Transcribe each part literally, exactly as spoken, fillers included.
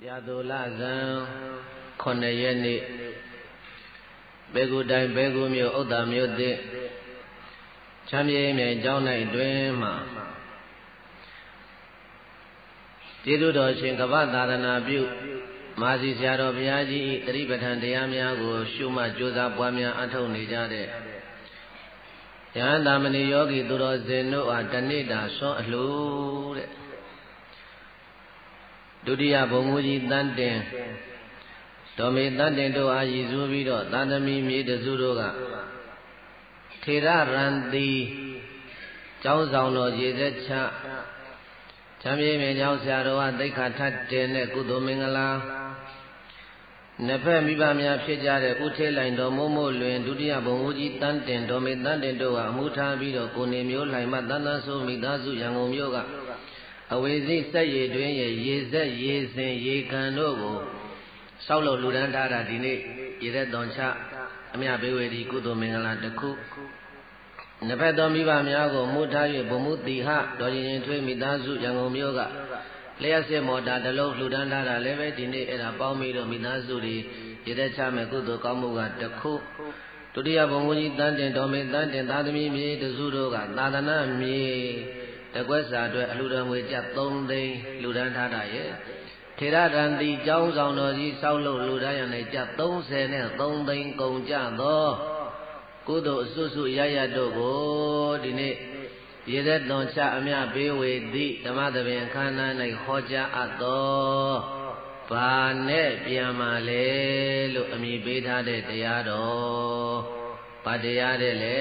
ရာသူလဇံခုနှစ်ရက်နေ့ဘေကုတိုင်းဘေကုမြို့ဥဒ္ဒါမြို့သစ်ချမ်းမြေမြေကျောင်း၌တွင်မှကျေးဇူးတော်ရှင်ကပ္ပသာသနာပြုမာစီဆရာတော်ဘုရားကြီး၏တတိပဋ္ဌာန်တရားများကိုရှုမှတ်ကြိုးစားပွားများအထောက်နေကြတဲ့ယဟန်တာမဏိယောဂီသူတော်စင်တို့အားတနေ့တာဆွမ်းအလှူတဲ့ဒုတိယဘုံမူကြီးတန်တင်တော်မေတန်တင်တို့အားရည်စူးပြီးတော့သာသမီမြေတစုတို့ကထေရရန်တိကျောင်းဆောင်တော်ရေသက်ချချမ်းမြေမြေကျောင်းဆရာတော်ကသိက္ခာထတ်တင်တဲ့ကုသိုလ်မင်္ဂလာနှစ်ဖက်မိဘများဖြစ်ကြတဲ့ဥထေလိုင်တော်မို့မို့လွင်ဒုတိယဘုံမူကြီးတန်တင်တော်မေတန်တင်တို့ကအမှုထားပြီးတော့ကိုနေမျိုးလှိုင်မတန်တန်းဆိုမိသားစုရန်ကုန်မြို့ကအဝေစီစက်ရည်တွင်ရဲ့ရေစက်ရေစင်ရေကန်တို့ကိုဆောက်လုပ်လူဒန်းထားတာဒီနေ့ရေသက်တော်ချအမြဘေဝေဒီကုသိုလ်မင်္ဂလာတစ်ခုနှစ်ဖက်သောမိဘများကိုမူထား၍ဘုံမူတိဟတော်ရင်ရင်ထွေးမိသားစုရန်ကုန်မြို့ကလျှက်စစ်မော်တာတစ်လုံးလူဒန်းထားတာလည်းပဲဒီနေ့အဲ့ဒါပေါင်းပြီးတော့မိသားစုတွေရေသက်ချမဲ့ကုသိုလ်ကောင်းမှုကတစ်ခုဒုတိယဘုံမူကြီးတန်တင်တော်မေတန်တင်သာသမီမြေတစုတို့ကသာသနာမြေတကွက်စာအတွက်အလှူတော်ငွေကျပ်သုံးသိန်းလူဒန်းထားတာရဲ့ထေရရန်တိကျောင်းဆောင်တော်ကြီးဆောက်လုပ်လူဒန်းရံနဲ့ကျပ်သုံးဆယ်နဲ့သုံးသိန်းကုန်ကြသောကုသိုလ်အစွတ်စွတ်ရရတို့ကိုဒီနေ့ရေသက်သွန်ချအမြဘေးဝေသည့်ဓမ္မသဘင်ခန္ဓာ၌ဟောကြားအပ်သောဘာနဲ့ပြန်มาလဲလို့အမည်ပေးထားတဲ့တရားတော်ဘာတရားတဲ့လဲ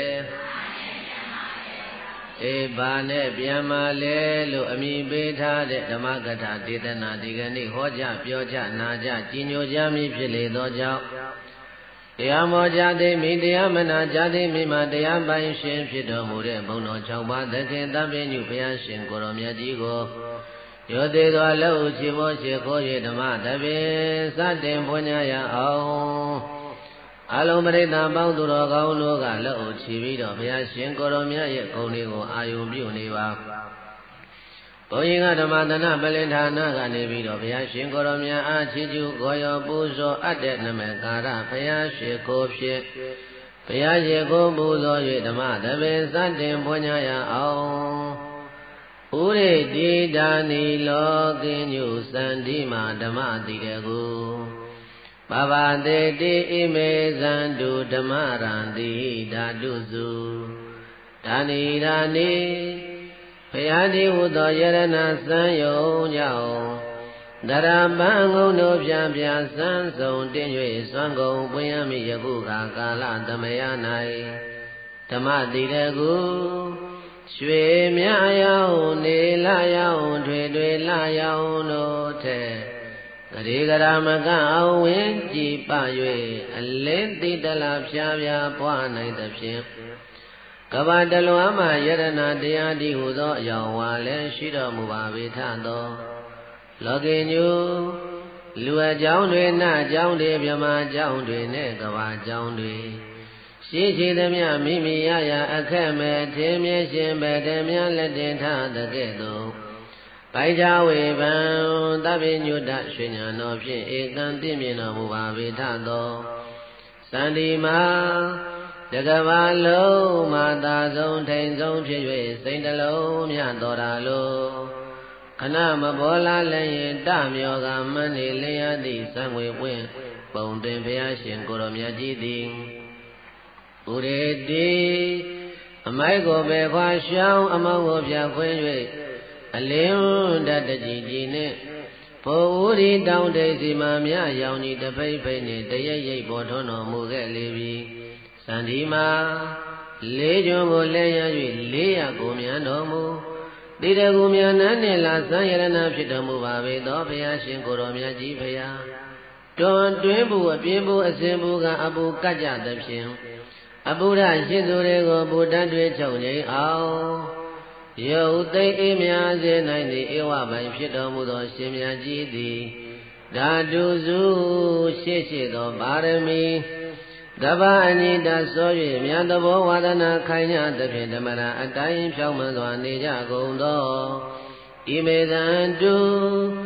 အေးဘာနဲ့ပြန်มาလဲလို့အမည်ပေးထားတဲ့ဓမ္မကထာဒေသနာဒီကနေ့ဟောကြားပြောကြားနာကြားကြီးညိုကြမည်ဖြစ်လေသောကြောင့်တရားမောကြသိမိတရားမနာကြသိမိမှာတရားပိုင်ရှင်ဖြစ်တော်မူတဲ့ဘုန်းတော်၆ပါးသခင်သဗ္ဗညုဘုရားရှင်ကိုရောမြတ်ကြီးကိုရောသေးသောလက်ဥချီမောရှိခိုး၍ဓမ္မတပင်စတင်ပွင့်ညရအောင်အလုံးပရိသတ်ပေါင်းသူတော်ကောင်းတို့ကလက်ဥချီပြီးတော့ဘုရားရှင်ကိုရောမြတ်ရဲ့ဂုဏ်တွေကိုအာယုံပြုနေပါဘုန်းကြီးကဓမ္မသနပလင်ဌာနကနေပြီးတော့ဘုရားရှင်ကိုရောမြတ်အားချီးကျူးကိုရောပူဇော်အပ်တဲ့နမေကာရဘုရားရှင်ကိုဖြစ်ဘုရားရှင်ကိုပူဇော်၍ဓမ္မတပင်စတင်ပွင့်ညရအောင်ဥရိတိဒါနီလောကိညုစန္ဒီမာဓမ္မတိတကူပပတေတိဣမေဇန္တုဓမ္မရန္တိဓာတုစုဒါနီဒါနီဘုရားတိဟုသောယရဏစံယုံကြောင့်ဒရပံငုံတို့ပြပြစံစုံတင်း၍စွမ်းကုန်ပွင့်ရမည်ယခုခါကာလသမယ၌ဓမ္မတိတကူရွှေမြရောင်နေလာရောင်ထွေထွေလာရောင်တို့ထက်ဂရေဂရမကအောင်ဝင်ကြည်ပ၍အလင်းတိတလဖြာဖြာပွားနိုင်သဖြင့်ကဗ္ဗတလွမ်းမှယရဏတရားတိဟုသောအယောင်ဝါလည်းရှိတော်မူပါပေထသောလောကေညုလူအကြောင်းတွေနတ်အကြောင်းတွေမြမအကြောင်းတွေနဲ့ကဗ္ဗအကြောင်းတွေရှိရှိသမျှမိမိရရအခက်မဲ့ထင်းမြရှင်ပဲတည်းများလက်တင်ထားတဲ့ကဲ့သို့ပိုက်ချဝေပံသဗ္ဗညုတရွှေညာတော်ဖြင့်ဧကံသိမြင်တော်မူပါပေထသောစန္ဒီမာတကဘာလုံးမာသာဆုံးထိန်ဆုံးဖြစ်၍စိတ်တလုံးမြတော်တာလို့ခဏမဘောလာလည်းရင်တမျောကမန်းနေလျာသည့်စံငွေပွင့်ပုံတင်ဘုရားရှင်ကိုရောမြတ်ကြီးသည်ဥရေတိအမိုက်ကိုပဲခွာရှောင်းအမောင်းကိုပြခွင်း၍အလင်းတတကြီးကြီးနှင့်ဘိုလ်ဥရီတောင်းတိစီမာမြရောင်ကြီးတဖိတ်ဖိတ်နှင့်တရရိပ်ပေါ်ထွန်းတော်မူခဲ့လေပြီစန္ဒီမာလေးကျွန်းကိုလဲရ၍လေးရကိုမြန်တော်မူတိတကူမြန်နန်းနှင့်လာစံရဏဖြစ်တော်မူပါပေသောဘုရားရှင်ကိုရောမြတ်ကြီးဘုရားတွန်တွင်းဘူးအပြင်းဘူးအစင်ဘူးကအပူကတ်ကြသဖြင့်အပုရရှိသူတွေကိုဘုဒ္ဓတွေချုပ်ငိမ်အောင်ယုတ်သိအေးများစေနိုင်သည့်ဧဝပိုင်ဖြစ်တော်မူသောရှင်မြတ်ကြီးသည်ဓာတုစုရှေ့ရှေ့သောပါရမီကဗ္ဗအနိတဆို၍မြတ်သဘောဝါဒနာခိုင်ညသဖြင့်ဓမ္မရာအတိုင်းဖြောင်းမှန်စွာနေကြကုန်သောဣမေသံတုရှ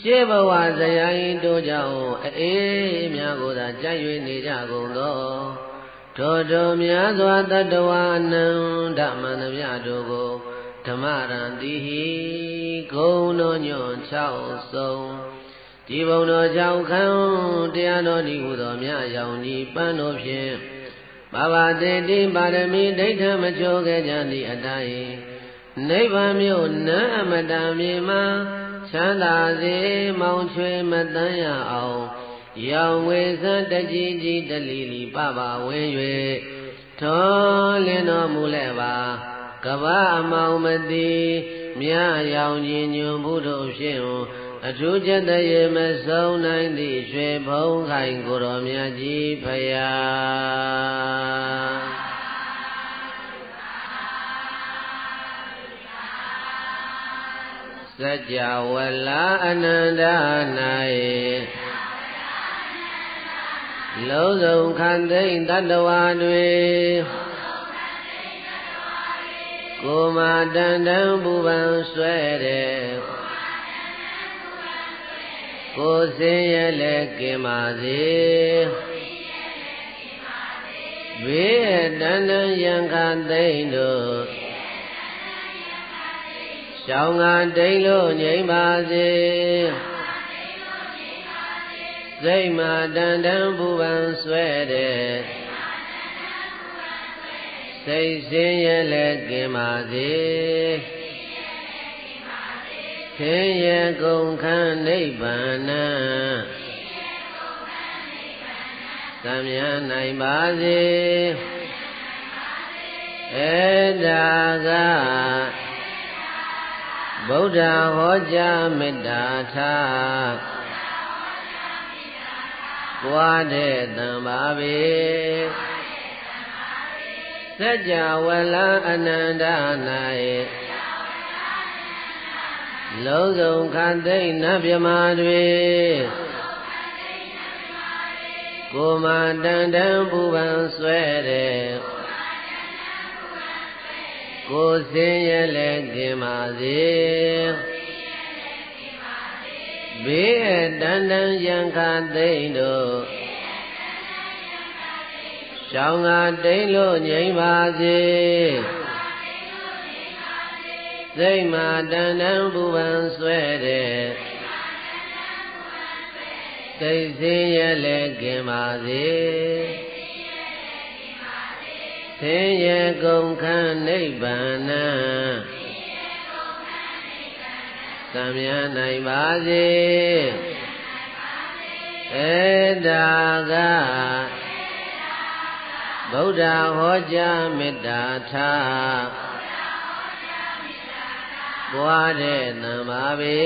ရှေးဘဝဇယိုင်းတို့ကြောင့်အေးများကိုသာကြိုက်၍နေကြကုန်သောထိုတို့များစွာတတ္တဝါအနန္တမန္တမြတို့ကိုဓမ္မရံတိဟိဂုံတော်ညွန့်၆ဆုံးဒီဘုံတော်ကြောင့်ခံတရားတော်ဒီဟုသောမြတ်ရောင်ကြီးပန်းတို့ဖြင့်ဘာဝတေတိပါရမီဒိဋ္ဌမချိုးခဲ့ကြသည့်အတိုင်းနိဗ္ဗာန်မြို့နံအမတံမြေမှာချမ်းသာစေမောင်ချွေမတန်းရအောင်ရောင်ဝေစံတကြီးကြီးတလီလီပပဝင်၍ထောလင်းတော်မူလဲပါကဗ္ဗအမောင်မတိမြရောင်ကြီးညွန်ဘုဒ္ဓဖြင့်အထူးကျက်တရေမဆုံးနိုင်သည့်ရွှေဘုံခိုင်ကိုတော်မြတ်ကြီးဖယားစัจ java လာအနန္တ၌လုံးစုံခန္သိမ့်တတ္တဝါတွေကိုယ်မှာတန်တန်ပူပန်ဆွဲတဲ့ကိုယ်စင်ရဲ့လက်ကင်ပါစေဘေးတန်တန်ယံခသိမ့်တို့ရှောင်းငါတိတ်လို့ငြိမ်ပါစေစိတ်မှာတန်တန်ပူပန်ဆွဲတဲ့စိတ်စင်ရဲ့လက်ကင်ပါစေသင်ရဲ့ကုန်ခန်းနိဗ္ဗာန်သံမြတ်နိုင်ပါစေဧဒါကဗုဒ္ဓဟောကြားမေတ္တာထားပွားတဲ့တံပါပေစัจ java လာအနန္တ၌လုံးစုံခန္သိမ့်နတ်မြမာတွေကိုယ်မှာတန်တန်ပူပန်ဆွဲတဲ့ကိုယ်စင်ရဲ့လက်ကင်ပါစေဘေးတန်တန်ယံခသိမ့်တို့ရှောင်းငါတိတ်လို့ငြိမ်ပါစေစိတ်မှာတန်တန်ပူပန်ဆွဲတဲ့စိတ်စင်ရဲ့လက်ကင်ပါစေသင်ရဲ့ကုန်ခန်းနိဗ္ဗာန်သံမြတ်နိုင်ပါစေဧဒါကဗုဒ္ဓဟောကြားမေတ္တာထားပွားတဲ့တံပါပေ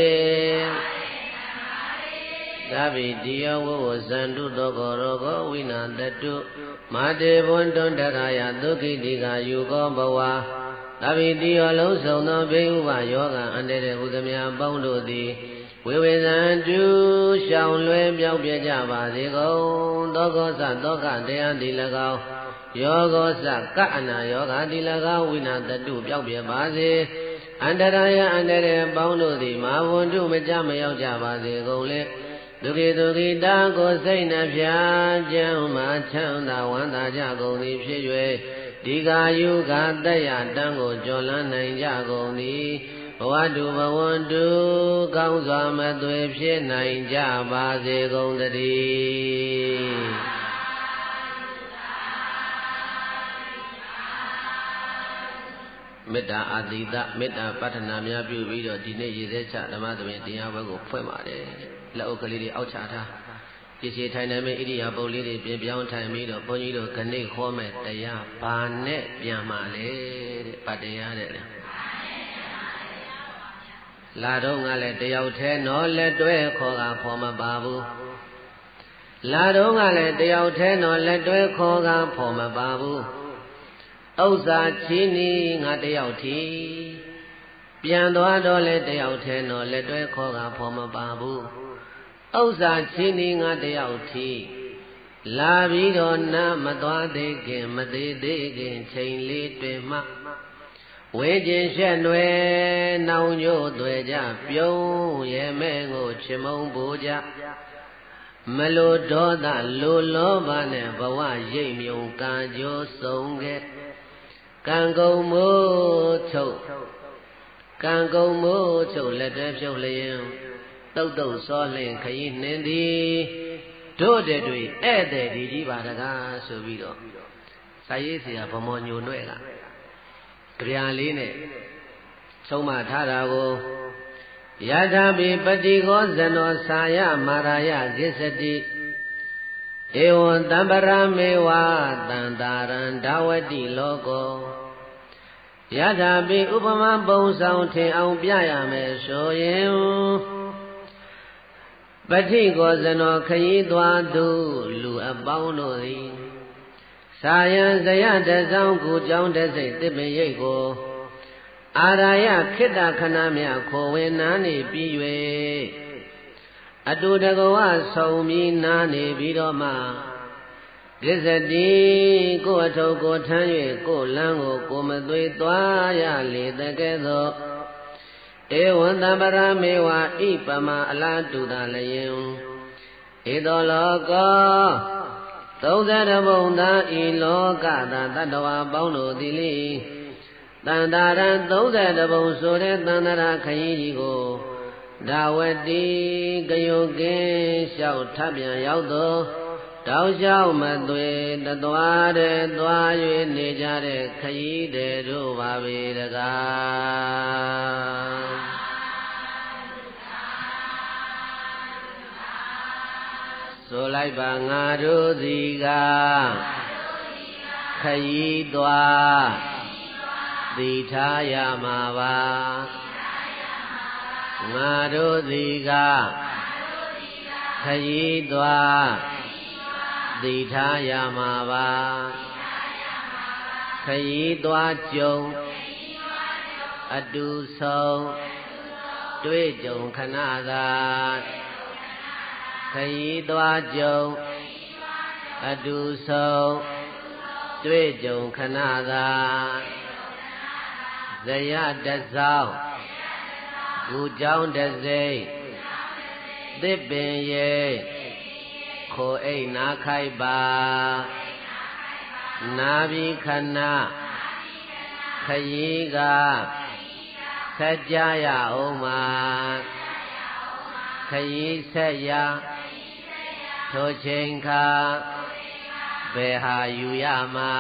သဗ္ဗိတိယဝဝဇန္တုသောကောရောဂောဝိနာတတုမာတေဘွန်တွန်တရာယဒုက္ခိတိကယူကောဘဝသဗ္ဗိတိယလုံးစုံသောဘေးဥပယောဂအန္တရေဟုသမျှပေါင်းတို့သည်ဝေဝေဇံတုရှောင်လွယ်ပြောက်ပြကြပါစေကုန်သောကောသသောကတရားတိ၎င်းယောဂောသကအနာယောဂတိ၎င်းဝိနာတတုပြောက်ပြပါစေအန္တရာယအန္တရေပေါင်းတို့သည်မာဝန္တုမကြမရောက်ကြပါစေကုန်လေဒုက္ခိဒုက္ခိတာကိုစိတ်နှဖျားကျမ်းမှချမ်းသာဝမ်းသာကြကုန်သည်ဖြစ်၍ဒီကာယုကတယတံကိုကျော်လန်းနိုင်ကြကုန်သည်ဘဝတုဘဝန္တုကောင်းစွာမသွေဖြစ်နိုင်ကြပါစေကုန်သတည်းမေတ္တာအာတိတမေတ္တာပဋ္ဌနာများပြုပြီးတော့ဒီနေ့ရည်စဲချဓမ္မသဘင်တရားပွဲကိုဖွင့်ပါတယ်လက်အုပ်ကလေးတွေအောက်ချထားပြည့်စုံထိုင်နိုင်မဲ့ဣရိယာပုတ်လေးတွေပြင်ပြောင်းထိုင်ပြီးတော့ဘုန်းကြီးတို့ခဏိခေါ်မဲ့တရားဘာနဲ့ပြန်มาလဲတဲ့ဗတ်တရားတဲ့လာတော့ငါလည်းတယောက်တည်းနော်လက်တွဲခေါ်ကခေါ်မပါဘူးလာတော့ငါလည်းတယောက်တည်းနော်လက်တွဲခေါ်ကခေါ်မပါဘူးဥစ္စာချင်းနီငါတယောက်ထီပြန်သွားတော့လေတယောက်တည်းနော်လက်တွဲခေါ်ကခေါ်မပါဘူးဥစ္စာချင်းနီငါတယောက်ထီလာပြီးတော့နာမသွားသေးခင်မသေးသေးခင်ချိန်လေးတွင်မှဝေကျင်ရှက်နွယ်နောင်ညို့တွေကြပြုံးရဲ့မဲ့ကိုချစ်မုန်းပူကြမလိုဒေါသလိုလောဘနဲ့ဘဝရိပ်မြုံကံကြိုးဆုံးခဲ့ကံကုန်မိုးချုပ်ကံကုန်မိုးချုပ်လက်တွဲဖြုတ်လျင်တုတ်တုတ်စောလင့်ခရီးနှင်းသည်တို့တဲ့တွေဧည့်သည်ဒီကြီးပါတကားဆိုပြီးတော့စာရေးဆရာဗမောညိုနှဲ့ကကြပြလေးနဲ့ဆုံးမထားတာကိုယထာပိပတိကောဇနောသာယမာရာယကိစ္စတိဧဝံတံပရမေဝတံတာရံဒါဝတိလောကောယထာပိဥပမာပုံဆောင်ထင်အောင်ပြရမယ်ဆိုရင်ပတိကောဇနောခရီးသွားသူလူအပေါင်းတို့သည်သာယံဇယတဆောင်ကိုကြောင်းတစိတ်တစ်ပင်ရိပ်ကိုအာရာယခိတ္တခဏမြခိုဝင်နာနေပြီး၍အတူတကဝဆုံပြီးနာနေပြီးတော့မှဂစ္စတိကိုအထုပ်ကိုထမ်း၍ကိုလမ်းကိုကိုမသွေသွားရလေတကဲ့သို့ဧဝံတံပရမေဝဣပမအလားတူတာလျင်ဧသောလောကောသုံးဆယ်ဘုံသာဤလောကသာတတ္တဝါပေါင်းတို့သည်လေတန်တာရံသုံးဆယ်ဘုံဆိုတဲ့တန်တရာခရီးကြီးကိုဒါဝတိကယုကင်းလျှောက်ထပြန်ရောက်သောတောက်လျှောက်မသွေတသွားတဲ့သွား၍နေကြတဲ့ခရီးတဲ့တို့ပါပဲတကားဆိုလိုက်ပါငါတို့စီကခရီးသွားသိထားရမှာပါငါတို့စီကခရီးသွားသိထားရမှာပါခရီးသွားကြုံအတူဆုံးတွေ့ကြုံခဏသာခရီးသွားကြုံအတူဆုံးတွေ့ကြုံခဏသာဇယတဆောင်ဘူကြောင်းတစိမ့်သစ်ပင်ရိပ်ခိုအိတ်နာခိုက်ပါနာပြီးခဏခရီးကဆက်ကြရအောင်မှာခရီးဆက်ရထိုချိန်ခါဘယ်ဟာယူရမှာ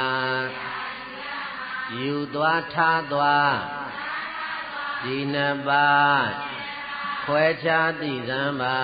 ယူသွားထားသွားဒီနှစ်ပါးခွဲခြားသိစမ်းပါ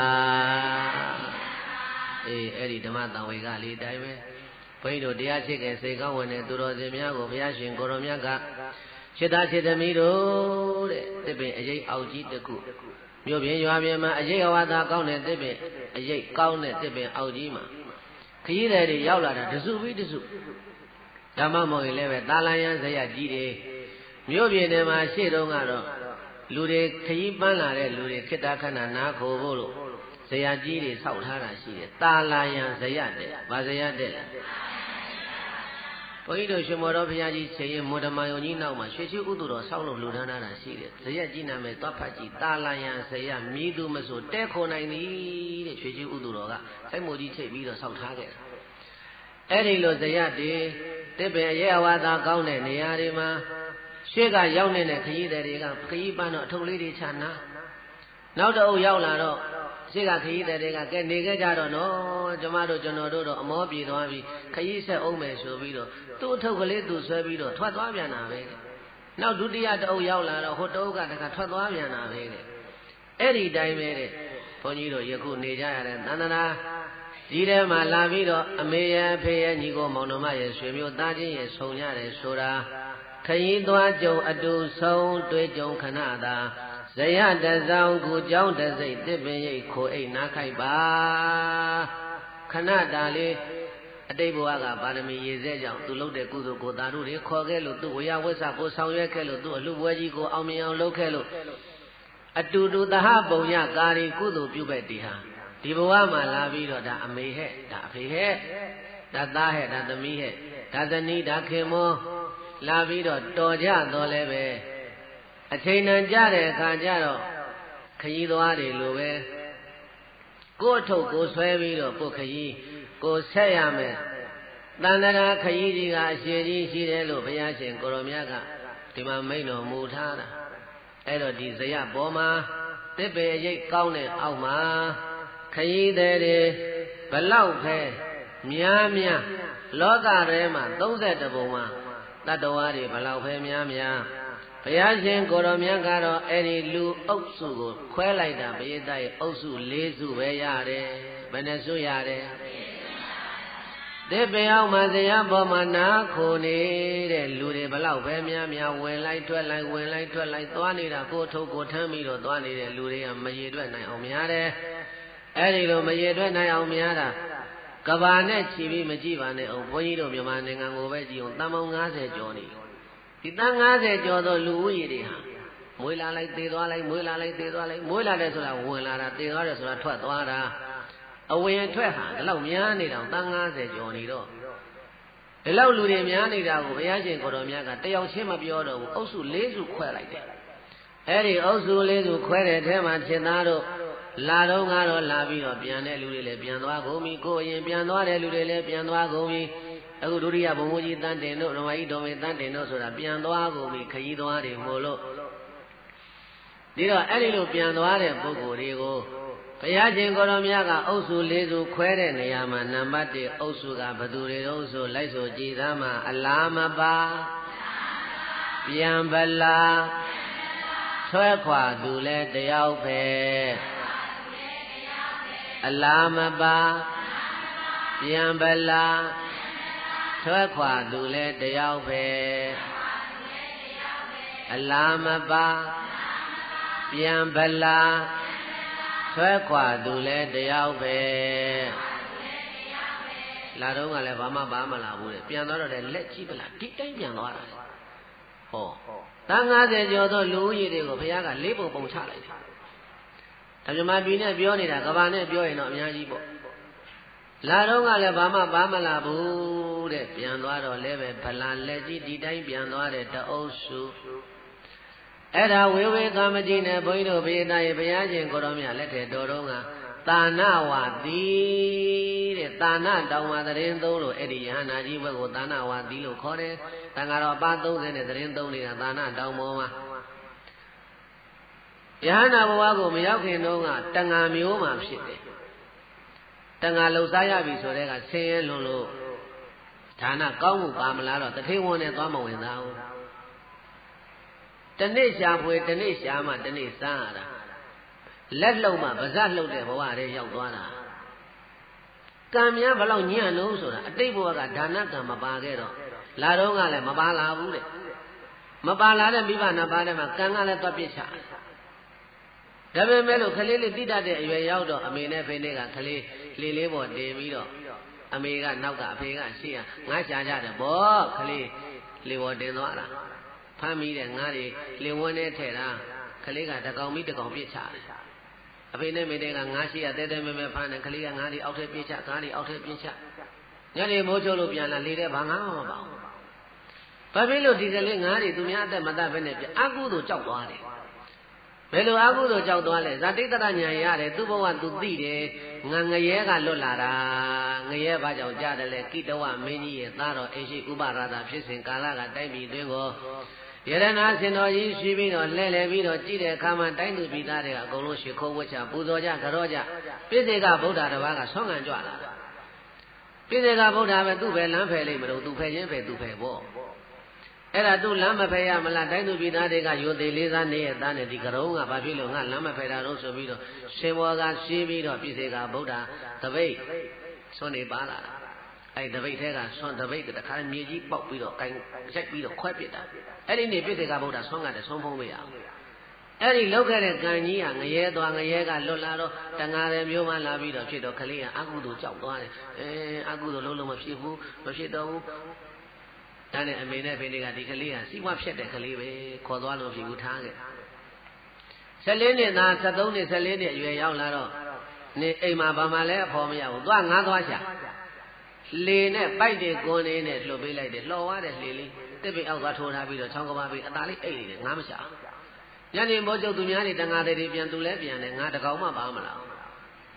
အေးအဲ့ဒီဓမ္မတန်ဝေကလေးတိုင်းပဲဘုန်းကြီးတို့တရားချစ်ခင်စိတ်ကောင်းဝင်တဲ့သူတော်စင်များကိုဘုရားရှင်ကိုရောမြတ်ကချစ်သားချစ်သမီးတို့တဲ့တစ်ပင်အရေးအောက်ကြီးတစ်ခုမြို့ပြင်ရွာပြင်မှာအရေးအဝါသာကောင်းတဲ့တစ်ပင်အရေးကောင်းတဲ့တစ်ပင်အောက်ကြီးမှာခရီးသည်တွေရောက်လာတာတစုပြီးတစုဓမ္မမောင်ရင်လည်းပဲတာလန်ရန်ဇယကြီးတွေမြို့ပြင်ထဲမှာရှေ့တုန်းကတော့လူတွေခရီးပန်းလာတဲ့လူတွေခိတ္တခဏနားခိုဖို့လို့ဇယကြီးတွေဆောက်ထားတာရှိတယ်တာလန်ရန်ဇယတဲ့ဗာဇယတဲ့လားဘုန်းကြီးတို့ရှင်မော်တော်ဘုရားကြီးဆင်ရင်မော်ဒမာယုံကြီးနောက်မှာရွှေချီဥတုတော်ဆောက်လို့လူထမ်းထားတာရှိတယ်ဇယကြီးနာမည်သွားဖတ်ကြည့်တာလန်ရန်ဇယမြည်သူမဆိုတဲခုံနိုင်သည်တဲ့ရွှေချီဥတုတော်ကစိုက်မိုးကြီးချိတ်ပြီးတော့ဆောက်ထားခဲ့တာအဲ့ဒီလိုဇယတွေတစ်ပင်ရဲအဝါသာကောင်းတဲ့နေရာတွေမှာရှေ့ကရောက်နေတဲ့ခရီးသည်တွေကခရီးပန်းတော့အထုပ်လေးတွေချနာနောက်တော့ရောက်လာတော့ရှေ့ကခရီးသည်တွေကကဲနေခဲ့ကြတော့နော်ကျမတို့ကျွန်တော်တို့တော့အမောပြေသွားပြီခရီးဆက်အောင်မယ်ဆိုပြီးတော့သူ့အထုပ်ကလေးသူဆွဲပြီးတော့ထွက်သွားပြန်တာပဲနောက်ဒုတိယတအုပ်ရောက်လာတော့ဟိုတအုပ်ကတခါထွက်သွားပြန်တာပဲတဲ့အဲ့ဒီတိုင်းပဲတဲ့ဘုန်းကြီးတို့ယခုနေကြရတဲ့သန္တနာဒီထဲမှာလာပြီးတော့အမေရဲ့အဖေရဲ့ညီကိုမောင်နှမရဲ့ဆွေမျိုးသားချင်းရဲ့ဆုံရတယ်ဆိုတာခရီးသွားကြုံအတူဆုံးတွေ့ကြုံခဏသာဇယတဆောင်ကူကြောင်းတစိတ်တစ်ပင်ရိပ်ခိုအိတ်နားခိုက်ပါခဏတာလေးအတိတ်ဘဝကပါရမီရည်စဲကြောင့်သူလုပ်တဲ့ကုသိုလ်ကိုသာတို့တွေခေါ်ခဲ့လို့သူဝေယဝိဆကိုဆောင်ရွက်ခဲ့လို့သူအလှပွဲကြီးကိုအောင်မြင်အောင်လုပ်ခဲ့လို့အတူတူသဟပုံညကာရီကုသိုလ်ပြုပဲ့တည်ဟာဒီဘဝမှာလာပြီးတော့ဒါအမေဟဲ့ဒါအဖေဟဲ့ဒါသားဟဲ့ဒါသမီးဟဲ့ဒါဇနီးဒါခင်မောလာပြီးတော့တော်ကြတော့လည်းပဲအချိန်တန်ကြတဲ့အခါကျတော့ခရီးသွားတွေလိုပဲကိုထုတ်ကိုဆွဲပြီးတော့ကိုခကြီးကိုဆက်ရမယ်တန်တရာခကြီးကြီးကအရှိကြီးရှိတယ်လို့ဘုရားရှင်ကိုရောမြတ်ကဒီမှာမိန့်တော်မူထားတာအဲ့တော့ဒီဇယပေါ်မှာတစ်ပေရိတ်ကောင်းတဲ့အောက်မှာခကြီးတဲ့တွေဘလောက်ပဲများများလောကထဲမှာသုံးဆယ်တပုံမှာတတ္တဝါတွေဘလောက်ပဲများများဘုရားရှင်ကိုရောမြတ်ကတော့အဲ့ဒီလူအုပ်စုကိုခွဲလိုက်တာဘုရားရဲ့အုပ်စုလေးစုပဲရတယ်ဘယ်နှစုရတယ်တစ်ပေအောင်မှာဇယပေါ်မှာနားခိုနေတဲ့လူတွေဘလောက်ပဲများများဝင်လိုက်ထွက်လိုက်ဝင်လိုက်ထွက်လိုက်သွားနေတာကိုထုတ်ကိုထမ်းပြီးတော့သွားနေတဲ့လူတွေကမရေတွက်နိုင်အောင်များတယ်အဲ့ဒီလိုမရေတွက်နိုင်အောင်များတာကဘာနဲ့ချီပြီးမကြည့်ပါနဲ့အောင်ဘုန်းကြီးတို့မြန်မာနိုင်ငံကိုပဲကြည့်အောင်တန်ပေါင်း၅၀ကျော်နေဒီတန်၅၀ကျော်သောလူဦးရေတွေဟာမွေးလာလိုက်သေသွားလိုက်မွေးလာလိုက်သေသွားလိုက်မွေးလာတယ်ဆိုတာဝင်လာတာသေသွားတယ်ဆိုတာထွက်သွားတာအဝင်ထွက်ဟာဒီလောက်များနေတော့တန်၅၀ကျော်နေတော့ဒီလောက်လူတွေများနေတာကိုဘုရားရှင်ကိုတော်မြတ်ကတယောက်ချင်းမပြောတော့ဘူးအုပ်စု၄စုခွဲလိုက်တယ်အဲ့ဒီအုပ်စု၄စုခွဲတဲ့ထဲမှာဖြစ်သားတို့လာတော့ကတော့လာပြီးတော့ပြန်တဲ့လူတွေလည်းပြန်သွားကုန်ပြီကိုယ်အရင်ပြန်သွားတဲ့လူတွေလည်းပြန်သွားကုန်ပြီအခုဒုတိယဘုံဘုန်းကြီးတန်တင်တို့ဓမ္မကြီးတော်မေတန်တင်တို့ဆိုတာပြန်သွားကုန်ပြီခရီးသွားတွေမို့လို့ဒီတော့အဲ့ဒီလိုပြန်သွားတဲ့ပုဂ္ဂိုလ်တွေကိုဘုရားရှင်ကိုရောမြတ်ကအုပ်စု၄စုခွဲတဲ့နေရာမှာနံပါတ်၁အုပ်စုကဘသူတွေတော့ဆိုလိုက်ဆိုကြည်သားမှာအလားမပါပြန်ပလာဆွဲခွာသူလဲတယောက်ပဲအလားမပါပြန်ပလာဆွဲခွာသူလဲတယောက်ပဲအလားမပါပြန်ပလာဆွဲခွာသူလဲတယောက်ပဲလာတော့ကလည်းဘာမှဘာမှလာဘူးလေပြန်သွားတော့လက်ကြည့်ပလားဒီတိုင်းပြန်သွားတာဟောတန်၅၀ကျော်သောလူဦးရေတွေကိုဘုရားကလေးပုံပုံချလိုက်တယ်ဒါမြမပြည်နဲ့ပြောနေတာကဘာနဲ့ပြောရင်တော့အများကြီးပေါ့လာတော့ကလည်းဘာမှဘာမှလာဘူးတဲ့ပြန်သွားတော့လည်းပဲဗလာလက်ကြီးဒီတိုင်းပြန်သွားတဲ့တအုပ်စုအဲ့ဒါဝေဝေကမတိနဲ့ဘုန်းကြီးတို့ဘေးသားရေဘုရားရှင်ကိုရောမြတ်လက်ထက်တော်တော်ကတာဏဝတိတဲ့တာဏတောင်ဝသရင်သုံးလို့အဲ့ဒီယဟနာကြီးဘက်ကိုတာဏဝတိလို့ခေါ်တယ်တန်ဃာတော်အပါသုံးဆယ်နဲ့သရင်သုံးနေတာတာဏတောင်ပေါ်မှာယဟနာဘဝကိုမရောက်ခင်တုန်းကတန်ဃာမျိုးမှဖြစ်တယ်တန်ဃာလှုပ်ရှားရပြီဆိုတဲ့ကဆင်းရဲလွန်လို့ဌာနကောင်းမှုပါမလားတော့တထေးဝန်နဲ့သွားမဝင်သားဘူးတနေ့ရှာဖွေတနေ့ရှာမှတနေ့စားရတာလက်လှုပ်မှပါးစပ်လှုပ်တဲ့ဘဝတည်းရောက်သွားတာကံများဘလောက်ညံ့လို့ဆိုတာအတိတ်ဘဝကဒါနကံမပါခဲ့တော့လာတော့ကလည်းမပါလာဘူးတဲ့မပါလာတဲ့မိဘနှစ်ပါးထဲမှာကံကလည်းသွားပြစ်ချဒါပေမဲ့လို့ကလေးလေးတိတတ်တဲ့အရွယ်ရောက်တော့အမေနဲ့ဖေနဲ့ကကလေးလေးလေးပေါ်တင်ပြီးတော့အမေကနောက်ကအဖေကရှေ့ကငါရှာကြတယ်ဗောကလေးလေးပေါ်တင်သွားတာဖမ်းမိတဲ့ငါးတွေလင်ဝန်းနဲ့ထဲတာကလေးကတကောင်မိတကောင်ပြစ်ချတယ်အဖေနဲ့မေတဲ့ကငါးရှိရတဲတဲမဲမဲဖမ်းတယ်ကလေးကငါးတွေအောက်ထဲပြစ်ချငါးတွေအောက်ထဲပြစ်ချညနေမိုးချုပ်လို့ပြန်လာလေတဲ့ဘာငါမှမပါဘူးဘာဖြစ်လို့ဒီကလေးငါးတွေသူများအသက်မတတ်ဘဲနဲ့ပြအကုသို့ကြောက်သွားတယ်ဘယ်လိုအကုသို့ကြောက်သွားလဲဇာတိတ္တရညာရတယ်သူ့ဘဝသူသိတယ်ငငရဲကလွတ်လာတာငရဲဘာကြောင့်ကြားတယ်လဲကိတဝမင်းကြီးရဲ့သားတော်အိရှိဥပရာသာဖြစ်စဉ်ကာလကတိုက်ပြီးတွင်ကိုယရနာစင်တော်ကြီးရှိပြီးတော့လှဲ့လှဲပြီးတော့ကြည့်တဲ့အခါမှာတိုင်းသူပြည်သားတွေကအကုန်လုံးရှ िख ိုးဝှက်ချပူဇော်ကြကြောကြပြည့်စေကဗုဒ္ဓတစ်ပါးကဆွမ်းခံကြွလာပြည့်စေကဗုဒ္ဓပဲသူ့ပဲလမ်းဖယ်လိမ့်မလို့သူဖယ်ခြင်းပဲသူဖယ်ပေါ့အဲ့ဒါသူ့လမ်းမဖယ်ရမလားတိုင်းသူပြည်သားတွေကယိုသေးလေးစားနေရသားနဲ့ဒီကရုံးကဘာဖြစ်လို့ငါလမ်းမဖယ်တာတော့ဆိုပြီးတော့ရှင်ဘောကရှင်းပြီးတော့ပြည့်စေကဗုဒ္ဓတပိတ်ဆွမ်းနေပါလာအဲ့တပိတ်ထဲကဆွမ်းတပိတ်တခါမြေကြီးပေါက်ပြီးတော့ကိုင်ရိုက်ပြီးတော့ခွဲပစ်တာအဲ့ဒီနေ့ပြည့်စေကဗုဒ္ဓဆွမ်းကတည်းဆွမ်းဖုံးမရအောင်အဲ့ဒီလောက်ခဲ့တဲ့ကံကြီးကငရဲသွားငရဲကလွတ်လာတော့တန်ဃာတွေမျိုးမှလာပြီးတော့ဖြစ်တော့ကလေးကအကုသိုလ်ကြောက်သွားတယ်အဲအကုသိုလ်လုံးလုံးမဖြစ်ဘူးမဖြစ်တော့ဘူးဒါနဲ့အမေနဲ့ဖေတွေကဒီကလေးကစီးပွားဖြစ်တဲ့ကလေးပဲခေါ်သွားလို့ဖြစ်ဘူးထားခဲ့ဆယ်လေးနှစ်သားဆယ်သုံးနှစ်ဆယ်လေးနှစ်အရွယ်ရောက်လာတော့နေအိမ်မှာဘာမှလည်းအဖော်မရဘူးသွားငါးသွားရှာလေနဲ့ပိုက်တွေကွန်နေနဲ့လှုပ်ပေးလိုက်တယ်လှော်သွားတယ်လေလေးတစ်ပိအောက်ကထိုးထားပြီးတော့ချောင်းကပါပြီးအသာလေးအိတ်နေတယ်ငါမရှာညနေမိုးချုပ်သူများတွေတန်ဃာတွေပြန်သူလဲပြန်တယ်ငါတကောင်မှပါမလား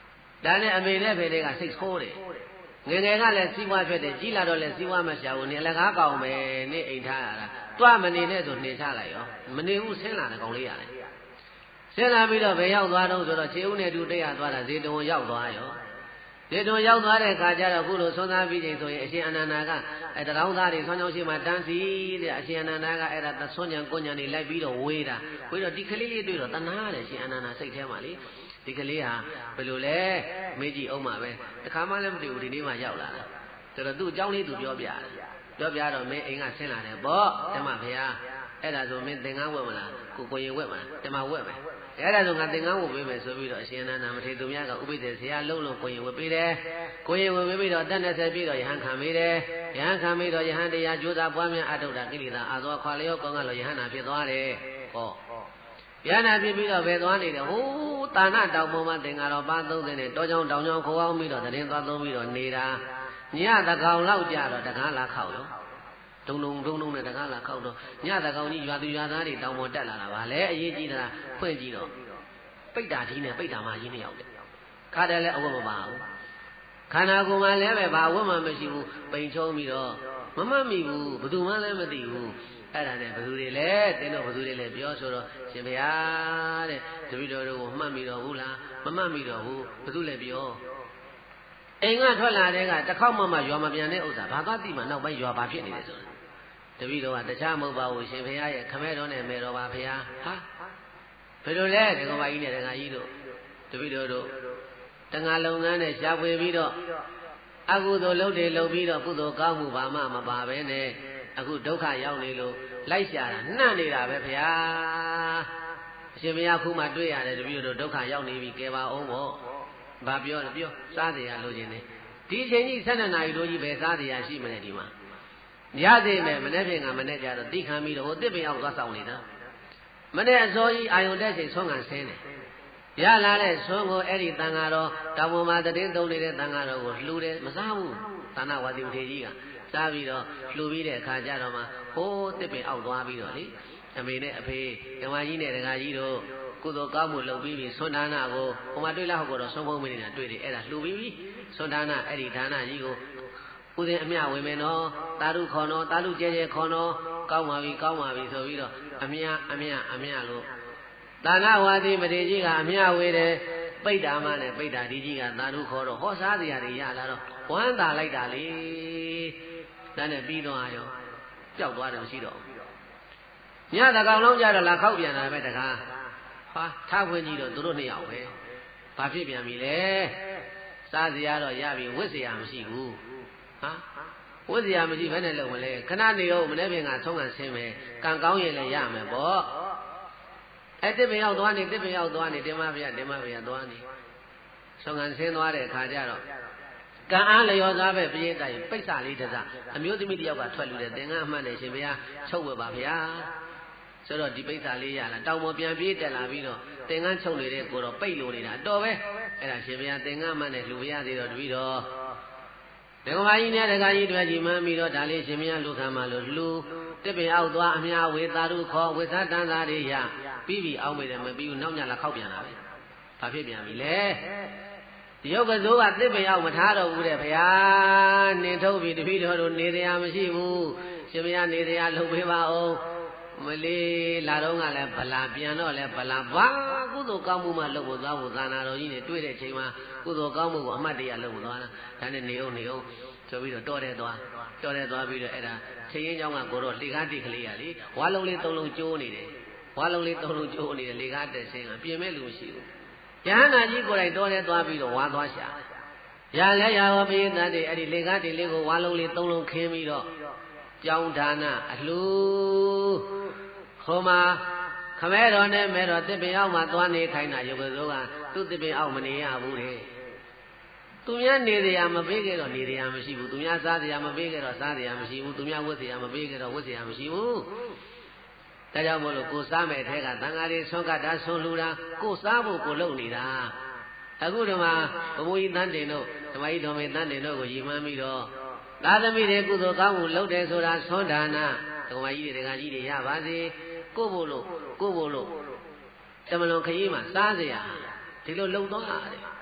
ဒါနဲ့အမေနဲ့ဖေတွေကစိတ်ဆိုးတယ်ငယ်ငယ်ကလည်းစီးပွားဖြစ်တယ်ကြီးလာတော့လည်းစီးပွားမရှာဘူးနေအလကားကောင်းမယ်နေအိမ်ထားရတာတွားမနေနဲ့ဆိုနှင်ချလိုက်ရောမနေဘူးဆင်းလာတယ်ကောင်လေးရတယ်ဆင်းလာပြီးတော့ဘယ်ရောက်သွားတော့ဆိုတော့ခြေဦးနဲ့တူတက်ရသွားတာဇေတဝန်ရောက်သွားရောဇေတဝန်ရောက်သွားတဲ့အခါကျတော့ခုလိုဆွမ်းသားပြီးချိန်ဆိုရင်အရှင်အနန္ဒာကအဲတရောင်းသားတွေဆွမ်းကြောင်းရှိမှတန်းစီတဲ့အရှင်အနန္ဒာကအဲ့ဒါဆွမ်းညံကိုညံတွေလိုက်ပြီးတော့ဝေးတာဝေးတော့ဒီကလေးလေးတွေ့တော့တနာတယ်ရှင်အနန္ဒာစိတ်ထဲမှာလေဒီကလေးဟာဘယ်လိုလဲမေးကြည့်အောင်ပါပဲတခါမှလည်းမတွေ့ဘူးဒီနေ့မှရောက်လာတာဆိုတော့သူ့အကြောင်းလေးသူပြောပြတယ်ပြောပြတော့မင်းအိမ်ကဆင်းလာတယ်ပေါ့ဓမ္မဖေဟာအဲ့ဒါဆိုမင်းသင်္ကန်းဝတ်မလားကိုကိုရင်ဝတ်မလားဓမ္မဝတ်မယ်အဲ့ဒါဆိုငါသင်္ကန်းဝတ်ပေးမယ်ဆိုပြီးတော့အရှင်အနန္ဒာမထေရသူများကဥပိ္ပဒေဆရာလုံးလုံးကိုရင်ဝတ်ပေးတယ်ကိုရင်ဝတ်ပေးပြီးတော့တတ်နှစ်ပြည့်တော့ယဟန်ခံပေးတယ်ယဟန်ခံပြီးတော့ယဟန်တရားကြိုးစားပွားများအထုတ်တာကိလေသာအာသောခွာလျောကောင်းကလောယဟန်နာဖြစ်သွားတယ်ဟောယဟန်နာဖြစ်ပြီးတော့ဘယ်သွားနေတယ်ဟိုးတာဏတောင်ပေါ်မှာသင်္ကာတော်ပါသုံးတဲ့တောကြောင်တောင်ကြောင်ခိုးအောင်ပြီးတော့တရင်သွားသုံးပြီးတော့နေတာညတကောင်လောက်ကြတော့တကားလာခောက်ရောဒုံဒုံဒုံဒုံနဲ့တကားလာခောက်တော့ညတကောင်ကြီးရွာသူရွာသားတွေတောင်ပေါ်တက်လာတာဗာလဲအရေးကြီးတာဖွင့်ကြည့်တော့ပိတ်တာကြီးနဲ့ပိတ်တာမကြီးနှစ်ယောက်တဲ့ခါတယ်လဲအဝတ်မပါဘူးခန္ဓာကိုယ်မှာလည်းပဲဘာအဝတ်မှမရှိဘူးပိန်ချုံပြီးတော့မမှတ်မိဘူးဘယ်သူမှလည်းမသိဘူးအဲ့ဒါနဲ့ဘယ်သူတွေလဲတင်းတော့ဘယ်သူတွေလဲပြောဆိုတော့ရှင်ဘုရားတဲ့တပည့်တော်တို့ကိုမှတ်မိတော့ဘူးလားမမှတ်မိတော့ဘူးဘယ်သူလဲပြောအိမ်ကထွက်လာတဲ့ကတစ်ခေါက်မှမှရွာမပြန်တဲ့ဥစ္စာဘာသာတိမှနောက်ပိုင်းရွာဘာဖြစ်နေလဲဆိုတာတပည့်တော်ကတခြားမဟုတ်ပါဘူးရှင်ဘုရားရဲ့ခမဲတော်နဲ့မေတော်ပါဘုရားဟာဘယ်လိုလဲဒကမကြီးနဲ့ဒကာကြီးတို့တပည့်တော်တို့တငါလုံငန်းနဲ့ရှားပွေပြီးတော့အကုသိုလ်လုပ်တယ်လုပ်ပြီးတော့ကုသိုလ်ကောင်းမှုဘာမှမပါပဲနဲ့အခုဒုက္ခရောက်နေလို့လိုက်ရှာတာနှံ့နေတာပဲဘုရားအရှင်ဘုရားခုမှတွေ့ရတယ်တပည့်တော်ဒုက္ခရောက်နေပြီကဲပါအောင်ပေါ့ဘာပြောလဲပြောစားတရားလိုချင်တယ်ဒီအချိန်ကြီး၁၂နာရီတို့ကြီးပဲစားတရားရှိမလဲဒီမှာရသေးမယ်မနေ့ပြင်ကမနေ့ကျတော့တိခံပြီးတော့ဟိုတစ်ပင်အောင်သွားဆောင်နေတာမနေ့အစောကြီးအာယုန်တဲ့ချိန်ဆွမ်းကန်ဆင်းတယ်ရလာတဲ့ဆွမ်းကိုအဲ့ဒီတန်ဃာတော်တောင်ပေါ်မှာတည်င်းသုံးနေတဲ့တန်ဃာတော်ကိုလှူတယ်မစားဘူးသာနာဝတိမထေရကြီးကစားပြီးတော့လှူပြီးတဲ့အခါကျတော့မှဟိုးတစ်ပင်အောက်သွားပြီးတော့လေအမေနဲ့အဖေဓမ္မကြီးနဲ့ဒကာကြီးတို့ကုသိုလ်ကောင်းမှုလုပ်ပြီးပြီဆွမ်းဒါနကိုဟိုမှာတွေ့လောက်တော့ဆွမ်းဖုံးမနေတာတွေ့တယ်အဲ့ဒါလှူပြီးပြီဆွမ်းဒါနအဲ့ဒီဒါနကြီးကိုဥစဉ်အမြဝင်မယ်နော်တာရုခေါ်နော်တာရုကျဲကျဲခေါ်နော်ကောင်းပါပြီကောင်းပါပြီဆိုပြီးတော့အမြအမြအမြလို့သာနာဝါဒီမထေရကြီးကအမြဝေတယ်ပိတ်တာမှနဲ့ပိတ်တာဒီကြီးကတာရုခေါ်တော့ဟောစားစရာတွေရလာတော့ဝမ်းသာလိုက်တာလေဒါနဲ့ပြီးသွားရောပျောက်သွားတယ်မရှိတော့ညတကောင်လုံးကြတော့လာခောက်ပြန်တာပဲတကားဟာထားခွင့်ကြီးတော့သူတို့နှစ်ယောက်ပဲဘာဖြစ်ပြန်ပြီလဲစားစရာတော့ရပြီဝတ်စရာမရှိဘူးဟာဝတ်စရာမရှိဘဲနဲ့လုံမလဲခဏနေတော့မနေ့ပြင်ကဆုံးခံဆင်းမယ်ကံကောင်းရင်လည်းရမယ်ပေါ့အဲ့တစ်ပင်ရောက်သွားနေတစ်ပင်ရောက်သွားနေတင်မဗျာတင်မဗျာသွားနေဆုံးခံဆင်းသွားတဲ့အခါကျတော့ကံအားလျော်သားပဲပြည့်တိုင်ပိဿာလေးတစအမျိုးသမီးတယောက်ကထွက်လူတဲ့သင်္ကန်းအမှတ်နဲ့ရှင်ဗျာချုပ်ဝတ်ပါဗျာဆိုတော့ဒီပိဿာလေးရလာတောင်ပေါ်ပြန်ပြေးတက်လာပြီးတော့သင်္ကန်းချုပ်နေတဲ့ကိုတော့ပိတ်လို့နေတာတော်ပဲအဲ့ဒါရှင်ဗျာသင်္ကန်းအမှတ်နဲ့လူရသေးတော့တပည့်တော်ဒကမာကြီးနဲ့ဒကာကြီးတွေကြီးမှန်းပြီးတော့ဒါလေးရှင်ဗျာလူခံမှလို့လူတစ်ပင်အောက်သွားအမြဝေသာရုခေါ်ဝိသတန်သာတွေရပြီးပြီအောက်မေးတယ်မပြီးဘူးနောက်ညလာခောက်ပြန်လာပဲဘာဖြစ်ပြန်ပြီလဲဒီရုပ်ကစိုးကတစ်ပင်အောက်မထားတော့ဘူးတဲ့ဗျာနင်ထုတ်ပြီးတပည့်တော်တို့နေတရားမရှိဘူးရှင်ဗျာနေတရားလုပ်ပေးပါဦးမလေးလာတော့ကလည်းဗလာပြန်တော့လည်းဗလာဘာကုသိုလ်ကောင်းမှုမှလုပ်ဖို့သွားဖို့သာနာတော်ကြီးနဲ့တွေ့တဲ့ချိန်မှာကုသိုလ်ကောင်းမှုကိုအမှတ်တရလုပ်ဖို့သွားတာဒါနဲ့နေအောင်နေအောင်ဆိုပြီးတော့တော်တယ်သွားတော်တယ်သွားပြီးတော့အဲ့ဒါချိန်ရင်เจ้าကကိုတော့လေကားတိတ်ကလေးရလေဝါလုံးလေးသုံးလုံးကျိုးနေတယ်ဝါလုံးလေးသုံးလုံးကျိုးနေတယ်လေကားတက်ဆင်းကပြင်မဲ့လူမရှိဘူးယဟန္တာကြီးကိုယ်တိုင်တော်တယ်သွားပြီးတော့ဝါသွားရှာရလဲရဟောပိသတ်တွေအဲ့ဒီလေကားတိတ်လေးကိုဝါလုံးလေးသုံးလုံးခင်းပြီးတော့ကြောင်းဒါနအလှူဟိုမှာခမဲတော်နဲ့မဲတော်တစ်ပင်အောက်မှာသွားနေခိုင်းတာရုပ်ကစိုးကသူ့တစ်ပင်အောက်မနေရဘူးတဲ့သူများနေတရားမပေးခဲ့တော့နေတရားမရှိဘူးသူများစားတရားမပေးခဲ့တော့စားတရားမရှိဘူးသူများဝတ်တရားမပေးခဲ့တော့ဝတ်တရားမရှိဘူးဒါကြောင့်မို့လို့ကိုစားမဲ့အထက်ကသံဃာတွေဆွမ်းကတာဆွမ်းလူတာကိုစားဖို့ကိုလုပ်နေတာအခုဒီမှာဘုံကြီးတန်းတင်တို့ဓမ္မကြီးတော်မေတန်းတင်တို့ကိုရည်မှန်းပြီးတော့သာသမီတွေကုသိုလ်ကောင်းမှုလုပ်တယ်ဆိုတာဆွမ်းဒါနဓမ္မကြီးတွေဒကာကြီးတွေရပါစေကိုဖို့လို့ကိုဖို့လို့တမလွန်ခကြီးမှာစားเสียဒီလိုလုံသွားရတယ်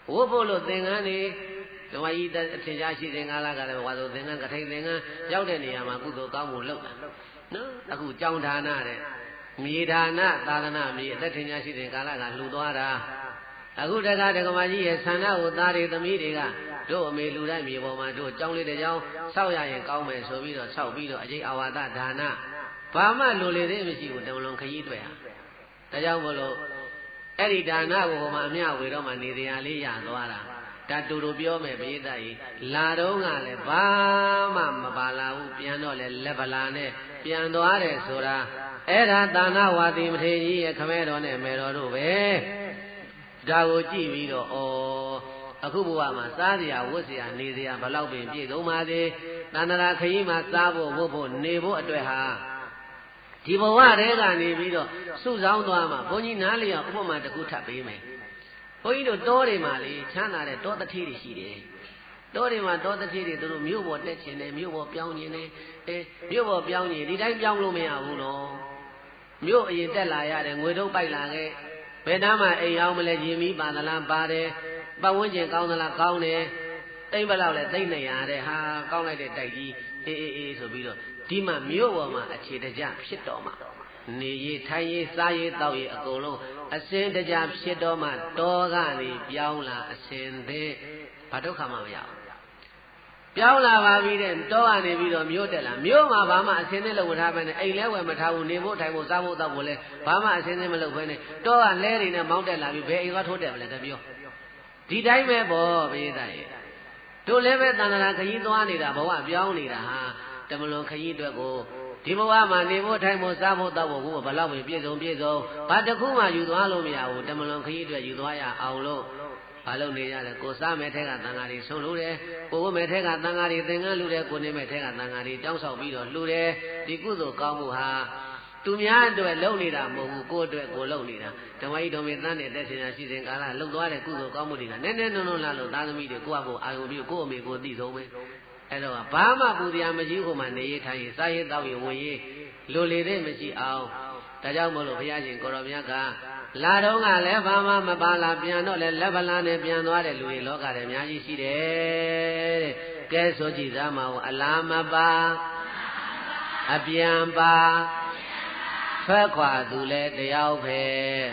ဝတ်ဖို့လို့သင်္ကန်းနေဓမ္မကြီးအထင်ရှားရှိတဲ့ငါးလကလည်းဝါဆိုသင်္ကန်းကထိန်သင်္ကန်းရောက်တဲ့နေရာမှာကုသိုလ်ကောင်းမှုလုပ်တာနော်အခုကြောင်းဒါနတဲ့မြေဒါနသာသနာမြေအသက်ထင်ရှားရှိတဲ့ကာလကလှူသွားတာအခုတခါဒကမကြီးရဲ့ဆန္ဒကိုသားတွေသမီးတွေကတို့အမေလူတိုင်းမြေပေါ်မှာတို့ကြောင်းလေးတစ်ကြောင်းဆောက်ရရင်ကောင်းမယ်ဆိုပြီးတော့ဆောက်ပြီးတော့အကျိအဝါဒဒါနဘာမှလိုလေသေးမရှိဘူးတမလွန်ခရီးတွေ့ဟာဒါကြောင့်မလို့အဲ့ဒီဒါနကိုဟိုမှာအမျှဝေတော့မှနေတရားလေးရသွားတာဒါတူတူပြောမယ်ပိဋကကြီးလာတော့ကလည်းဘာမှမပါလာဘူးပြန်တော့လဲလက်ဗလာနဲ့ပြန်သွားတယ်ဆိုတာအဲ့ဒါသာနာဝါတိမထေရကြီးရဲ့ခမဲတော်နဲ့မေတော်တို့ပဲဒါကိုကြည့်ပြီးတော့ဩအခုဘဝမှာစားစရာဝတ်စရာနေစရာဘလောက်ပင်ပြည့်စုံပါသေးတဏ္ဍာခရီးမှာစားဖို့ဝတ်ဖို့နေဖို့အတွက်ဟာဒီဘဝတည်းကနေပြီးတော့စုဆောင်းသွားမှာဘုန်းကြီးနားလျော်ဥပမာတစ်ခုထပ်ပေးမယ်ဘုန်းကြီးတို့တောတွေမှာလေချမ်းသာတဲ့တောတတိတွေရှိတယ်တောတွေမှာတောတတိတွေသူတို့မြို့ပေါ်တက်ချင်တယ်မြို့ပေါ်ပြောင်းချင်တယ်အဲမြို့ပေါ်ပြောင်းရင်ဒီတိုင်းပြောင်းလို့မရဘူးနော်မြို့အရင်တက်လာရတယ်ငွေတော့ပိုက်လာခဲ့ဘယ်နှမ်းမှအိမ်အောင်မလဲရင်မီးပါသလားပါတယ်ပတ်ဝန်းကျင်ကောင်းသလားကောင်းတယ်သိမ့်ဘလောက်လဲသိမ့်နေရတဲ့ဟာကောင်းလိုက်တဲ့တိုက်ကြီးအေးအေးအေးဆိုပြီးတော့ဒီမှာမြို့ပေါ်မှာအခြေတကျဖြစ်တော်မှာနေရထိုင်ရစားရတောက်ရအကုန်လုံးအစင်တကြဖြစ်တော့မှတောကနေပြောင်းလာအစင်သေးဘာဒုက္ခမှမရဘူးပြောင်းလာပါပြီတဲ့တောကနေပြီးတော့မြို့တက်လာမြို့မှာဘာမှအစင်သေးလို့မထားဘဲနဲ့အိမ်လဲဝယ်မထားဘူးနေဖို့ထိုင်ဖို့စားဖို့တောက်ဖို့လဲဘာမှအစင်သေးမလုပ်ဘဲနဲ့တောကလဲတွေနဲ့မောင်းတက်လာပြီးဘယ်အိမ်ကထိုးတက်မလဲတပြောဒီတိုင်းပဲပေါ့ဘိသားရဲ့တို့လည်းပဲတဏ္ဍာခရီးသွားနေတာဘဝပြောင်းနေတာဟာတမလွန်ခရီးအတွက်ကိုဒီဘဝမှာနေဖို့ထိုင်ဖို့စားဖို့တောက်ဖို့ကိုဘလောက်ပဲပြည့်စုံပြည့်စုံဘာတစ်ခုမှယူသွားလို့မရဘူးတမလွန်ခရီးအတွက်ယူသွားရအောင်လို့ဘာလို့နေရလဲကိုစားမဲ့ထဲကတန်ဃာတွေဆုံးလို့တယ်ကိုဝတ်မဲ့ထဲကတန်ဃာတွေသင်္ကန်းလူတယ်ကိုနေမဲ့ထဲကတန်ဃာတွေတောင်းဆောက်ပြီးတော့လှူတယ်ဒီကုသိုလ်ကောင်းမှုဟာသူများအတွက်လုံနေတာမဟုတ်ဘူးကိုယ့်အတွက်ကိုလုံနေတာဓမ္မကြီးတော်မေတန်းနဲ့တက်ရှင်ရှိစဉ်ကာလလုံသွားတဲ့ကုသိုလ်ကောင်းမှုတွေကနည်းနည်းနုံနုံလာလို့သားသမီးတွေကိုယ့်အဖို့အာယုံပြီးကိုယ့်အမေကိုယ်သိဆုံးပဲအဲ့တော့ဘာမှပူတရားမရှိဟိုမှာနေရထိုင်ရစားရတောက်ရဝင်ရလိုလေတဲ့မရှိအောင်ဒါကြောင့်မို့လို့ဘုရားရှင်ကိုရောမြတ်ကလာတော့ကလည်းဘာမှမပါလာပြန်တော့လဲလက်ဗလာနဲ့ပြန်သွားတဲ့လူတွေလောကထဲအများကြီးရှိတယ်တဲ့ကဲဆိုကြည့်သားမအောင်အလားမပါအပြန်ပါထွက်ခွာသူလဲတယောက်ပဲ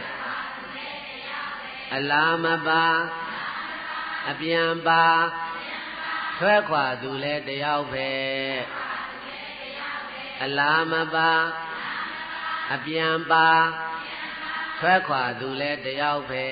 အလားမပါအပြန်ပါထွက်ခွာသူလဲတယောက်ပဲအလားမပါအပြန်ပါထွက်ခွာသူလဲတယောက်ပဲ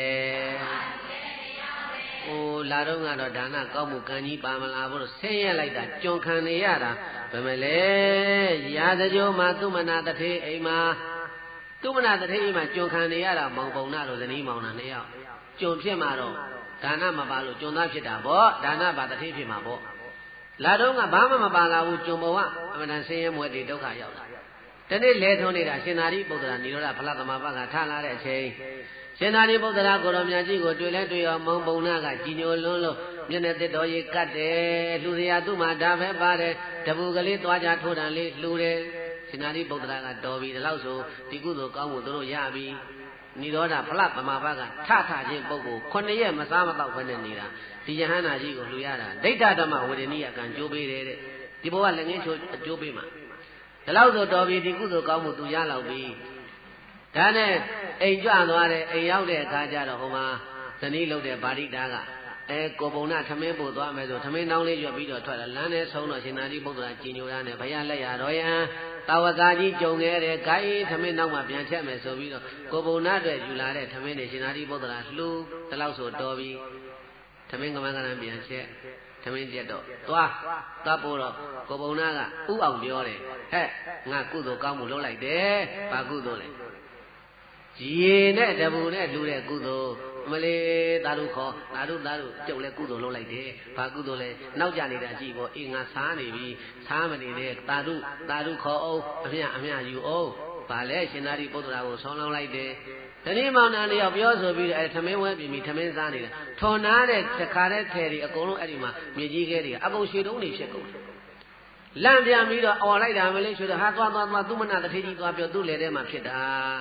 ဟိုလာတော့ကတော့ဒါနကောက်မှုကံကြီးပါမလားဘုလို့ဆင်းရဲလိုက်တာကြုံခံနေရတာဘယ်မလဲရာဇကြိုးမှာသူမနာတထေးအိမ်မှာသူမနာတထေးအိမ်မှာကြုံခံနေရတာမောင်ပုံနာတို့ဇနီးမောင်နှံနှစ်ယောက်ကြုံဖြစ်မှာတော့ဒါနမပါလို့ကြုံသားဖြစ်တာပေါ့ဒါနပါတထေးဖြစ်မှာပေါ့လာတော့ကဘာမှမပါလာဘူးကြုံဘဝအမှန်တန်ဆင်းရဲမွဲတွေဒုက္ခရောက်လာတနေ့လဲထုံးနေတာရှင်သာရိပုတ္တရာနိရောဓဖလားသမဘကထားလာတဲ့အချိန်ရှင်သာရိပုတ္တရာကိုရောမြတ်ကြီးကိုတွေ့လဲတွေ့ရောမောင်ပုံနာကကြည်ညိုလွန်းလို့မျက်နှာတစ်တော်ကြီးကတ်တယ်လူစရာသူ့မှာဒါပဲပါတယ်တပူကလေးသွားကြထိုးတန်လေးလှူတယ်ရှင်သာရိပုတ္တရာကတော်ပြီဒီလောက်ဆိုဒီကုသိုလ်ကောင်းမှုသူတို့ရပြီနိရောဓဖလားသမဘကထထချင်းပုဂ္ဂိုလ်ခုနှစ်ရက်မစားမတော့ဘဲနဲ့နေတာဒီယဟန္တာကြီးကိုလှူရတာဒိဋ္ဌဓမ္မဝေဒနိယကံကျိုးပေးတယ်တဲ့ဒီဘဝလက်ငင်းချိုးအကျိုးပေးမှာဒီလောက်ဆိုတော်ပြီဒီကုသိုလ်ကောင်းမှုသူရလောက်ပြီဒါနဲ့အိမ်ကြွသွားတယ်အိမ်ရောက်တဲ့အခါကျတော့ဟိုမှာဇနီးလုပ်တဲ့ဗာရိတာကအဲကိုပုံနာထမင်းပို့သွားမယ်ဆိုထမင်းနှောင်းလေးရွက်ပြီးတော့ထွက်လာလမ်းထဲဆုံးတော့ရှင်သာရိပုတ္တရာကြည်ညိုရနဲ့ဘုရားလက်ရတော်ယံတာဝကာကြီးကြုံခဲ့တဲ့ဂိုင်းထမင်းနောက်မှပြန်ချက်မယ်ဆိုပြီးတော့ကိုပုံနာအတွက်ယူလာတဲ့ထမင်းတွေရှင်သာရိပုတ္တရာလှူဒီလောက်ဆိုတော်ပြီထမင်းကမန်းကနန်းပြန်ချက်သမင်းပြတ်တော့သွားသွားပို့တော့ကိုပုံနာကဥအောင်ပြောတယ်ဟဲ့ငါကုသိုလ်ကောင်းမှုလုပ်လိုက်တယ်ဘာကုသိုလ်လဲရေနဲ့တပူနဲ့လူတဲ့ကုသိုလ်မလေးသာဓုခေါ်သာဓုသာဓုကျုပ်လည်းကုသိုလ်လုပ်လိုက်တယ်ဘာကုသိုလ်လဲနောက်ကြနေတာကြည့်ပေါ့အေးငါစားနေပြီစားမနေတဲ့သာဓုသာဓုခေါ်အောင်အမြအမြယူအောင်ဘာလဲရှင်သာရိပုတ္တရာကိုဆောင်းလောင်းလိုက်တယ်တတိမောင်နှံတယောက်ပြောဆိုပြီးတော့အဲထမင်းဝဲပြင်ပြီးထမင်းစားနေတာထော်နာတဲ့တခါတဲ့ထဲတွေအကုန်လုံးအဲ့ဒီမှာမြေကြီးခဲတွေအကုန်ရွှေတုံးတွေဖြစ်ကုန်တယ်လန့်ပြန်ပြီးတော့အော်လိုက်တာမလေးရွှေတော့ဟာသွားသွားသွားသူမနာတထေးကြီးသွားပြောသူ့လေထဲမှာဖြစ်တာ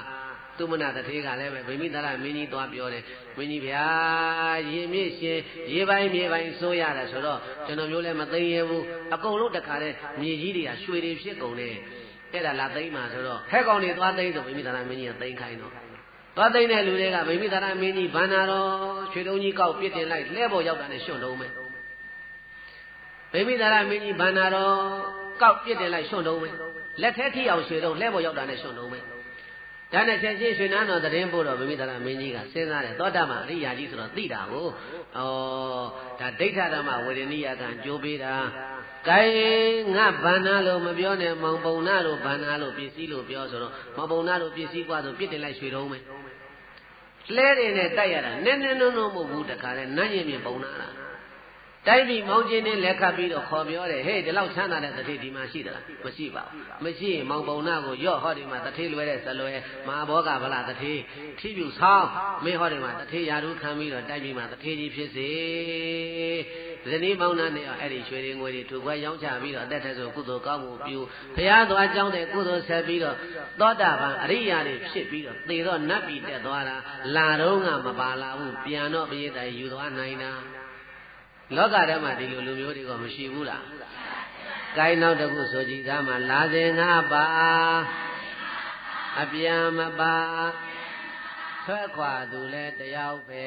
သူမနာတထေးကလည်းပဲဗိမိသာရမင်းကြီးသွားပြောတယ်မင်းကြီးဗျာရေမြင့်ရှင်ရေပိုင်းမြေပိုင်းဆိုးရတယ်ဆိုတော့ကျွန်တော်မျိုးလည်းမသိရဘူးအကုန်လုံးတခါတည်းမြေကြီးတွေကရွှေတွေဖြစ်ကုန်တယ်အဲ့ဒါလာသိမ်းမှာဆိုတော့ဟဲ့ကောင်တွေသွားသိမ်းဆိုဗိမိသာရမင်းကြီးကသိမ်းခိုင်းတော့သွားသိမ်းတဲ့လူတွေကဗိမိသာရမင်းကြီးဘန္နာတော်ရွှေတုံးကြီးကောက်ပြစ်တင်လိုက်လဲပေါ်ရောက်တာနဲ့ရှွန့်တုံးမယ်ဗိမိသာရမင်းကြီးဘန္နာတော်ကောက်ပြစ်တင်လိုက်ရှွန့်တုံးမယ်လက်ထဲထိအောင်ရွှေတုံးလဲပေါ်ရောက်တာနဲ့ရှွန့်တုံးမယ်ဒါနဲ့ချက်ချင်းရွှေနန်းတော်သတင်းပို့တော့ဗိမိသာရမင်းကြီးကစဉ်းစားတယ်သောတာပန်အရိယာကြီးဆိုတော့သိတာကိုဩဒါဒိဋ္ဌဓမ္မဝေဒနိယကံကြိုးပေးတာကဲငါဘန္နာလို့မပြောနဲ့မောင်ပုံနာလို့ဘန္နာလို့ပစ္စည်းလို့ပြောဆိုတော့မောင်ပုံနာလို့ပစ္စည်းกว่าဆိုပြစ်တင်လိုက်ရွှေတုံးမယ်လဲတွေနဲ့တိုက်ရတာနည်းနည်းနုံနုံမဟုတ်ဘူးတခါလဲနန်းရင်ပြင်ပုံနာလားတိုက်ပြီးမောင်းချင်းနဲ့လက်ခတ်ပြီးတော့ခေါ်ပြောတယ်ဟေးဒီလောက်ချမ်းသာတဲ့တထေးဒီမှာရှိသလားမရှိပါဘူးမရှိရင်မောင်ပုံနာကိုရော့ဟောဒီမှာတထေးလွယ်တဲ့ဇလွယ်မဟာဘောဂဗလာတထေးထိပြူဆောင်းမင်းဟောဒီမှာတထေးရာထူးခံပြီးတော့တိုက်ပြီးမှတထေးကြီးဖြစ်စေဇနီးမောင်နှံနဲ့အဲ့ဒီရွှေတွေငွေတွေထူခွဲရောင်းချပြီးတော့အသက်ထက်ဆိုကုသိုလ်ကောင်းမှုပြုဘုရားသွားကြောင်းတဲ့ကုသိုလ်ဆက်ပြီးတော့သောတာပန်အရိယာတွေဖြစ်ပြီးတော့သေတော့နတ်ပြည်တက်သွားတာလာတော့ကမပါလာဘူးပြန်တော့ပရိသတ်ယူသွားနိုင်တာလောကထဲမှာဒီလိုလူမျိုးတွေကမရှိဘူးလား။ကိုင်းနောက်တစ်ခုဆိုကြည့်သားမှာလာစဉ်ငါပါအပြန်မပါဆွဲခွာသူလဲတယောက်ပဲ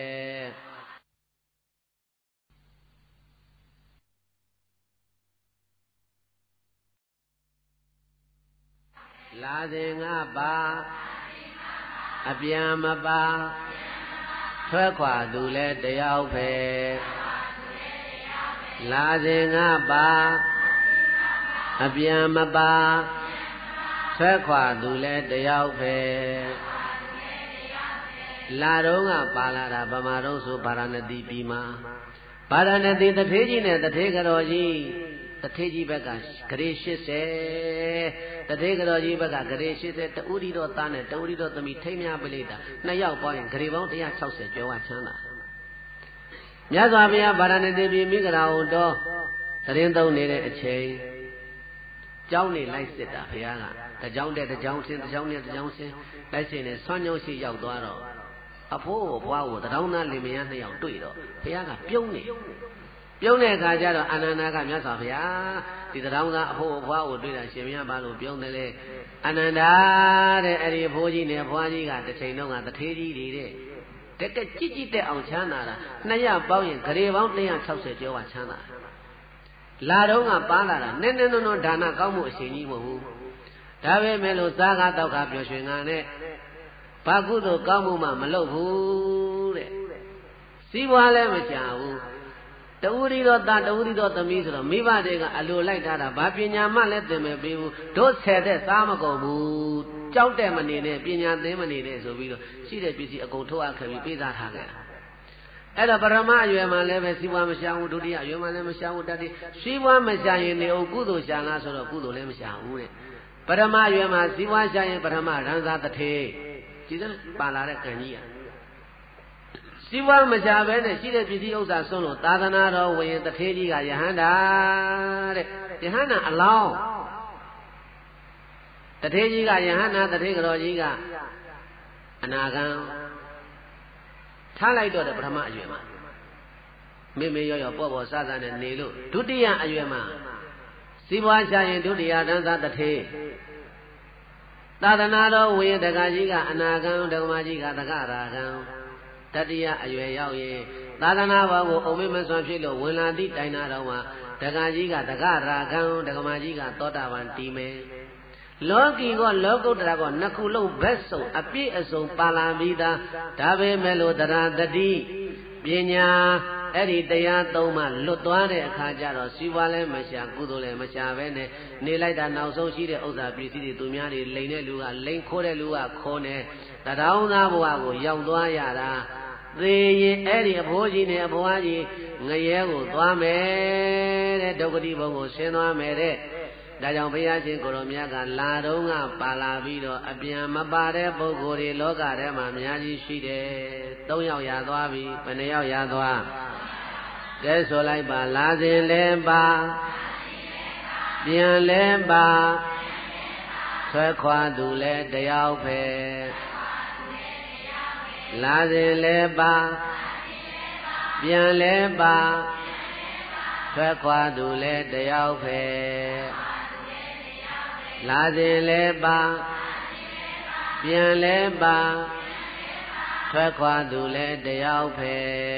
လာစဉ်ငါပါအပြန်မပါဆွဲခွာသူလဲတယောက်ပဲလာစဉ်ငါပါအပြန်မပါဆွဲခွာသူလဲတယောက်ပဲလာတော့ကပါလာတာဗမာတော့ဆိုဗာရာဏသီပြည်မှာဗာရာဏသီတထေးကြီးနဲ့တထေးကတော်ကြီးတထေးကြီးဘက်ကဂရေ၈၀တထေးကတော်ကြီးဘက်ကဂရေ၈၀တဦးဒီတော့သားနဲ့တဦးဒီတော့သမီးထိမ်းများပြလိုက်တာနှစ်ယောက်ပေါင်းရင်ဂရေပေါင်း၁၆၀ကျော်ဝချမ်းသာမြတ်စွာဘုရားဗာရာဏသီပြည်မိဂရာဟုတော်သတင်းသုံးနေတဲ့အချိန်ကျောင်းနေလိုက်စစ်တာဘုရားကတကြောင်တဲ့တကြောင်ဆင်းတကြောင်နဲ့တကြောင်ဆင်းလိုက်စင်နဲ့ဆွမ်းညုံရှိရောက်သွားတော့အဖိုးကိုဘွားကိုတထောင်းသားလင်မယားနှစ်ယောက်တွေ့တော့ဘုရားကပြုံးနေပြုံးတဲ့အခါကျတော့အာနန္ဒာကမြတ်စွာဘုရားဒီတထောင်းသားအဖိုးကိုဘွားကိုတွေ့တာရှင်ဘုရားဘာလို့ပြုံးတယ်လဲအာနန္ဒာတဲ့အဲ့ဒီအဖိုးကြီးနဲ့ဘွားကြီးကတစ်ချိန်လုံးကတထေးကြီးတွေတဲ့တကက်ကြည့်ကြည့်တဲ့အောင်ချမ်းသာတာနှစ်ရပေါင်းရင်ဂရေပေါင်း၁၆၀ကျော်ဝချမ်းသာလာတော့ကပါလာတာနည်းနည်းနုံနုံဒါနကောင်းမှုအရှင်ကြီးမဟုတ်ဘူးဒါပဲမဲ့လို့စားကားတောက်ကားပျော်ရွှင်ကားနဲ့ဘာကုသိုလ်ကောင်းမှုမှမလုပ်ဘူးတဲ့စီးပွားလည်းမချဘူးတဝရီတော်သားတဝရီတော်သမီးဆိုတော့မိဘတွေကအလိုလိုက်ထားတာဘာပညာမှလည်းသင်မပေးဘူးတို့ဆယ်တဲ့စားမကုန်ဘူးကြောက်တဲ့မနေနဲ့ပညာသင်မနေနဲ့ဆိုပြီးတော့ရှိတဲ့ပစ္စည်းအကုန်ထုတ်အပ်ခဲ့ပြီးပေးစားထားခဲ့တာအဲ့တော့ပရမအရွယ်မှာလည်းပဲစီးပွားမရှာဘူးဒုတိယအရွယ်မှာလည်းမရှာဘူးတတိစီးပွားမရှာရင်နေအောင်ကုသိုလ်ရှာလားဆိုတော့ကုသိုလ်လည်းမရှာဘူးတဲ့ပရမအရွယ်မှာစီးပွားရှာရင်ပရမရန်သာတထေကြည်စမ်းပါလာတဲ့ကံကြီးอ่ะစီးပွားမရှာဘဲနဲ့ရှိတဲ့ပစ္စည်းဥစ္စာဆုံးလို့သာသနာတော်ဝင်တထေကြီးကယဟန္တာတဲ့ယဟန္တာအလောင်းတထေကြီးကယဟန္တာတထေကတော်ကြီးကအနာဂံထားလိုက်တော့တဲ့ပထမအရွယ်မှာမေမေရောရောပေါ့ပေါ့စစနဲ့နေလို့ဒုတိယအရွယ်မှာစီးပွားရှာရင်ဒုတိယတန်းသာတထေသာသနာတော်ဝေဒကာကြီးကအနာဂံဒကမကြီးကသကရာဂံတတိယအရွယ်ရောက်ရင်သာသနာဘောကိုအုံမေမစွာဖြစ်လို့ဝင်လာသည့်တိုင်နာတော်မှာဒကာကြီးကသကရာဂံဒကမကြီးကသောတာပန်တည်မယ်လောကီကလောကုတ္တရာကနှစ်ခုလုံးဘက်စုံအပြည့်အစုံပါလာပြီးသားဒါပဲမဲ့လို့တရားတတိပညာအဲ့ဒီတရားသုံးမှလွတ်သွားတဲ့အခါကျတော့စီးပွားလည်းမရှာကုသိုလ်လည်းမရှာပဲနဲ့နေလိုက်တာနောက်ဆုံးရှိတဲ့ဥစ္စာပစ္စည်းတွေသူများတွေလိန်တဲ့လူကလိန်ခိုးတဲ့လူကခိုးနေတထောင်းသားဘဝကိုရောက်သွားရတာသေရင်အဲ့ဒီအဖိုးကြီးနဲ့အဘွားကြီးငရဲကိုသွားမယ်တဲ့ဒုက္ခတိဘုံကိုဆင်းသွားမယ်တဲ့ဒါကြောင့်ဘုရားရှင်ကိုရောမြတ်ကလာတော့ကပါလာပြီးတော့အပြန်မပါတဲ့ပုဂ္ဂိုလ်တွေလောကထဲမှာအများကြီးရှိတယ်။သုံးယောက်ရသွားပြီဘယ်နှယောက်ရသွားကဲဆိုလိုက်ပါလာစဉ်လဲပါပြန်လဲပါဆွဲခွာသူလဲတယောက်ပဲလာစဉ်လဲပါပြန်လဲပါထွက်ခွာသူလဲတယောက်ပဲလာစဉ်လဲပါပြန်လဲပါထွက်ခွာသူလဲတယောက်ပဲ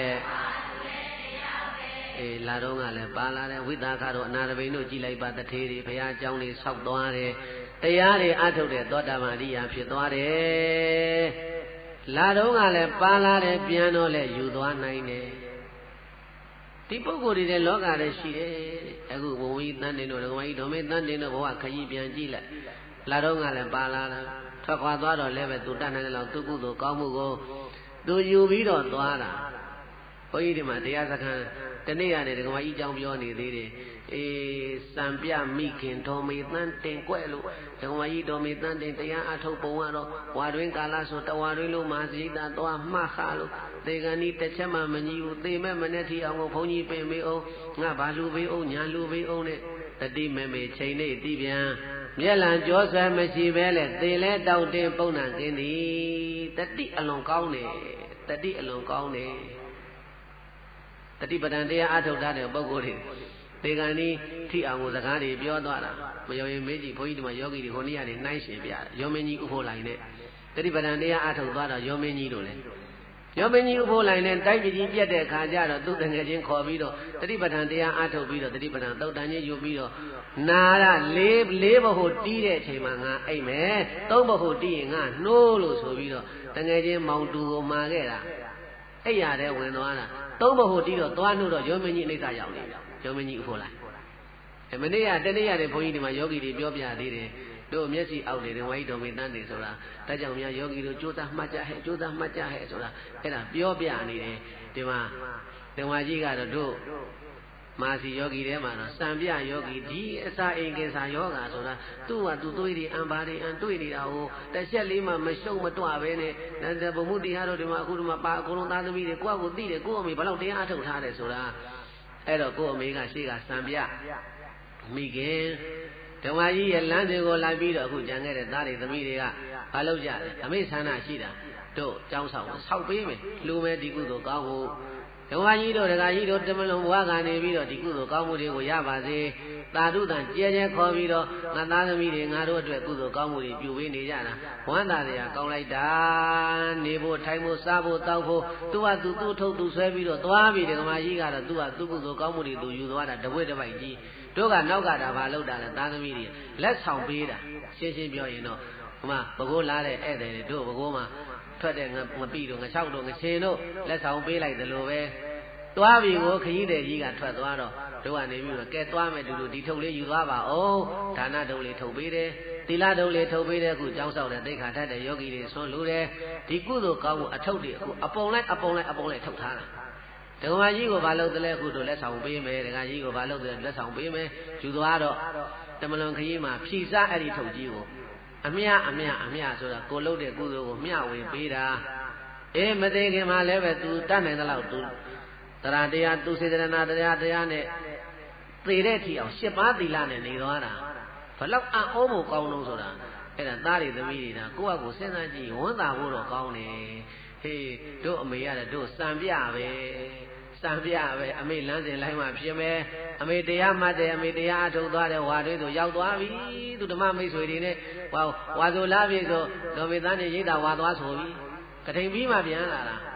အေးလာတော့ကလည်းပါလာတယ်ဝိသကတို့အနာတပိန်တို့ကြည်လိုက်ပါတထေးတွေဘုရားเจ้าတွေဆောက်သွားတယ်တရားတွေအထုတ်တဲ့သောတာပန်အရိယာဖြစ်သွားတယ်လာတော့ကလည်းပါလာတယ်ပြန်တော့လည်းယူသွားနိုင်တယ်ဒီပုဂ္ဂိုလ်တွေတဲ့လောကထဲရှိတယ်အခုဘုံကြီးတန်းတင်တို့ဒကမကြီးဒေါ်မေတန်းတင်တို့ဘဝခကြီးပြန်ကြည့်လိုက်လာတော့ကလည်းပါလာတာထွက်ခွာသွားတော့လည်းပဲသူတတ်နိုင်တယ်လို့သူကုသိုလ်ကောင်းမှုကိုသူယူပြီးတော့သွားတာဘုန်းကြီးတွေမှာတရားစခန်းတနေ့ရတယ်ဒကမကြီးအကြောင်းပြောနေသေးတယ်အေးစံပြမိခင်ဒေါ်မေတန်းတင်ကွဲ့လို့ဒကမကြီးဒေါ်မေတန်းတင်တရားအထုတ်ပုံကတော့ဝါတွင်ကာလဆိုတဝါတွင်လို့မဟာစိတ္တသွားမှတ်ခါလို့သေကံဤတစ်ချက်မှမကြီးဘူးသေမဲ့မနဲ့ထီအောင်ကိုဘုန်းကြီးပင်မေးအောင်ငါဘာလူပေးအောင်ညာလူပေးအောင်နဲ့တတိမေမေချိန်နေတိပြန်မျက်လံကြောဆွဲမရှိပဲလေသေလဲတောက်တင်ပုံနာကင်းသည်တတိအလွန်ကောင်းတယ်တတိအလွန်ကောင်းတယ်တတိပဒံတရားအထုတ်တဲ့ပုဂ္ဂိုလ်တွေသေကံဤထိအောင်ကိုစကားတွေပြောသွားတာမယုံရင်မေးကြည့်ဘုန်းကြီးတို့မှာယောဂီတွေဟိုနေ့ကနေနှိုင်းရှင်ပြတယ်ယောမင်းကြီးဥဖို့လိုက်နဲ့တတိပဒံတရားအထုတ်သွားတော့ယောမင်းကြီးတို့လည်းယောမင်းကြီးဥဖို့လိုက်နဲ့တိုက်ပြည်ကြီးပြတ်တဲ့ခါကျတော့သူ့တငယ်ချင်းခေါ်ပြီးတော့တတိပဒံတရားအထုတ်ပြီးတော့တတိပဒံသုတ်တန်ကြီးယူပြီးတော့နာရလေးလေးဘဟုတီးတဲ့အချိန်မှာငါအိတ်မယ်သုံးဘဟုတီးရင်ငါနှိုးလို့ဆိုပြီးတော့တငယ်ချင်းမောင်တူကိုမှာခဲ့တာအိတ်ရတဲ့ဝင်သွားတာသုံးဘဟုတီးတော့သွားနှုတ်တော့ယောမင်းကြီးအိဋ္ဌရောက်နေယောမင်းကြီးဥဖို့လိုက်အဲမနေ့ကတနေ့ရတယ်ဘုန်းကြီးဒီမှာယောဂီတွေပြောပြသေးတယ်တို့မျက်စိအောက်နေတယ်ဝိုင်းတော်မေတန်းနေဆိုတာဒါကြောင့်များယောဂီတို့ကြိုးစားမှတ်ကြဟဲ့ကြိုးစားမှတ်ကြဟဲ့ဆိုတာအဲ့ဒါပြောပြနေတယ်ဒီမှာဓမ္မကြီးကတော့တို့မာစီယောဂီထဲမှာတော့စံပြယောဂီဒီအစာအိမ်ကင်စာယောဂါဆိုတာသူ့ဟာသူ့သွေးတွေအံပါတွေအံတွေ့နေတာဟိုတစ်ချက်လေးမှမရှုံမတွပဲနဲ့ဒါဘုံမှုတရားတို့ဒီမှာအခုဒီမှာပါအကုန်လုံးသားသမီးတွေကိုယ့်အကိုသိတယ်ကိုယ့်အမေဘလောက်တရားအထုတ်ထားတယ်ဆိုတာအဲ့တော့ကိုယ့်အမေကရှေ့ကစံပြမိခင်ဓမ္မကြီးရဲ့လမ်းစဉ်ကိုလိုက်ပြီးတော့အခုကြံခဲ့တဲ့သားတွေသမီးတွေကဘာလုပ်ကြလဲအမေဆန္ဒရှိတာတို့ကျောင်းဆောင်ဆောက်ပေးမယ်လူမဲ့ဒီကုသိုလ်ကောင်းဖို့ဓမ္မကြီးတို့ဒကာကြီးတို့တမလုံးဘဝကနေပြီးတော့ဒီကုသိုလ်ကောင်းမှုတွေကိုရပါစေသာဓုတန်ကြဲကြဲခေါ်ပြီးတော့ငါသားသမီးတွေငါတို့အတွက်ကုသိုလ်ကောင်းမှုတွေပြုပေးနေကြတာဝမ်းသာတရားကောင်းလိုက်တာနေဖို့ထိုင်ဖို့စားဖို့တောက်ဖို့သူကသူသူ့ထုတ်သူဆွဲပြီးတော့သွားပြီဓမ္မကြီးကတော့သူကသူ့ကုသိုလ်ကောင်းမှုတွေသူယူသွားတာတပွေ့တစ်ပိုက်ကြီးတို့ကနောက်ကတာဘာလုပ်တာလဲသားသမီးတွေလက်ဆောင်ပေးတာရှင်းရှင်းပြောရင်တော့ဟိုမှာဘကိုးလားတဲ့ဧည့်သည်တွေတို့ဘကိုးမှာထွက်တဲ့ငပိတို့ငချောက်တို့ငချင်းတို့လက်ဆောင်ပေးလိုက်တယ်လို့ပဲသွားပြီကိုခကြီးတဲ့ကြီးကထွက်သွားတော့တို့ကနေပြီးတော့ကဲသွားမယ်တူတူဒီထုတ်လေးယူသွားပါအောင်ဒါနတုပ်လေးထုတ်ပေးတယ်သီလတုပ်လေးထုတ်ပေးတယ်အခုကျောင်းဆောက်တဲ့သိက္ခာထက်တဲ့ယောဂီတွေဆွမ်းလူတယ်ဒီကုသိုလ်ကောင်းမှုအထုတ်တွေအခုအပုံလိုက်အပုံလိုက်အပုံလိုက်ထုတ်ထားတာဒကမာကြီးကိုဘာလုပ်တယ်လဲအခုတို့လက်ဆောင်ပေးမယ်ဒကာကြီးကိုဘာလုပ်တယ်လက်ဆောင်ပေးမယ်ယူသွားတော့တမလွန်ခကြီးမှာဖြီစားအဲ့ဒီထုတ်ကြီးကိုအမြအမြအမြဆိုတာကိုလုပ်တဲ့ကုသိုလ်ကိုမျှဝေပေးတာအေးမသေးခင်မှာလည်းပဲ तू တတ်နိုင်သလောက် तू တရားတရားသူစေတနာတရားတရားနဲ့သေတဲ့ထီအောင်ရှစ်ပါးသီလနဲ့နေသွားတာဘလောက်အံ့ဩဖို့ကောင်းလို့ဆိုတာအဲ့ဒါသားတွေသမီးတွေဒါကိုယ့်အကိုစဉ်းစားကြည့်ဝမ်းသာဖို့တော့ကောင်းတယ်ဟေးတို့အမေရတယ်တို့စံပြပဲစံပြပဲအမေလမ်းစဉ်လိုက်မှဖြစ်မယ်အမေတရားမှတ်တယ်အမေတရားအထုတ်သွားတယ်ဝါတွေဆိုရောက်သွားပြီသူဓမ္မမိတ်ဆွေတွေနဲ့ဟောဝါဆိုလားပြီဆိုဒေါ်မေသားနဲ့ရိတ်တာဝါသွားဆိုပြီကထိန်ပြီးမှပြန်လာတာ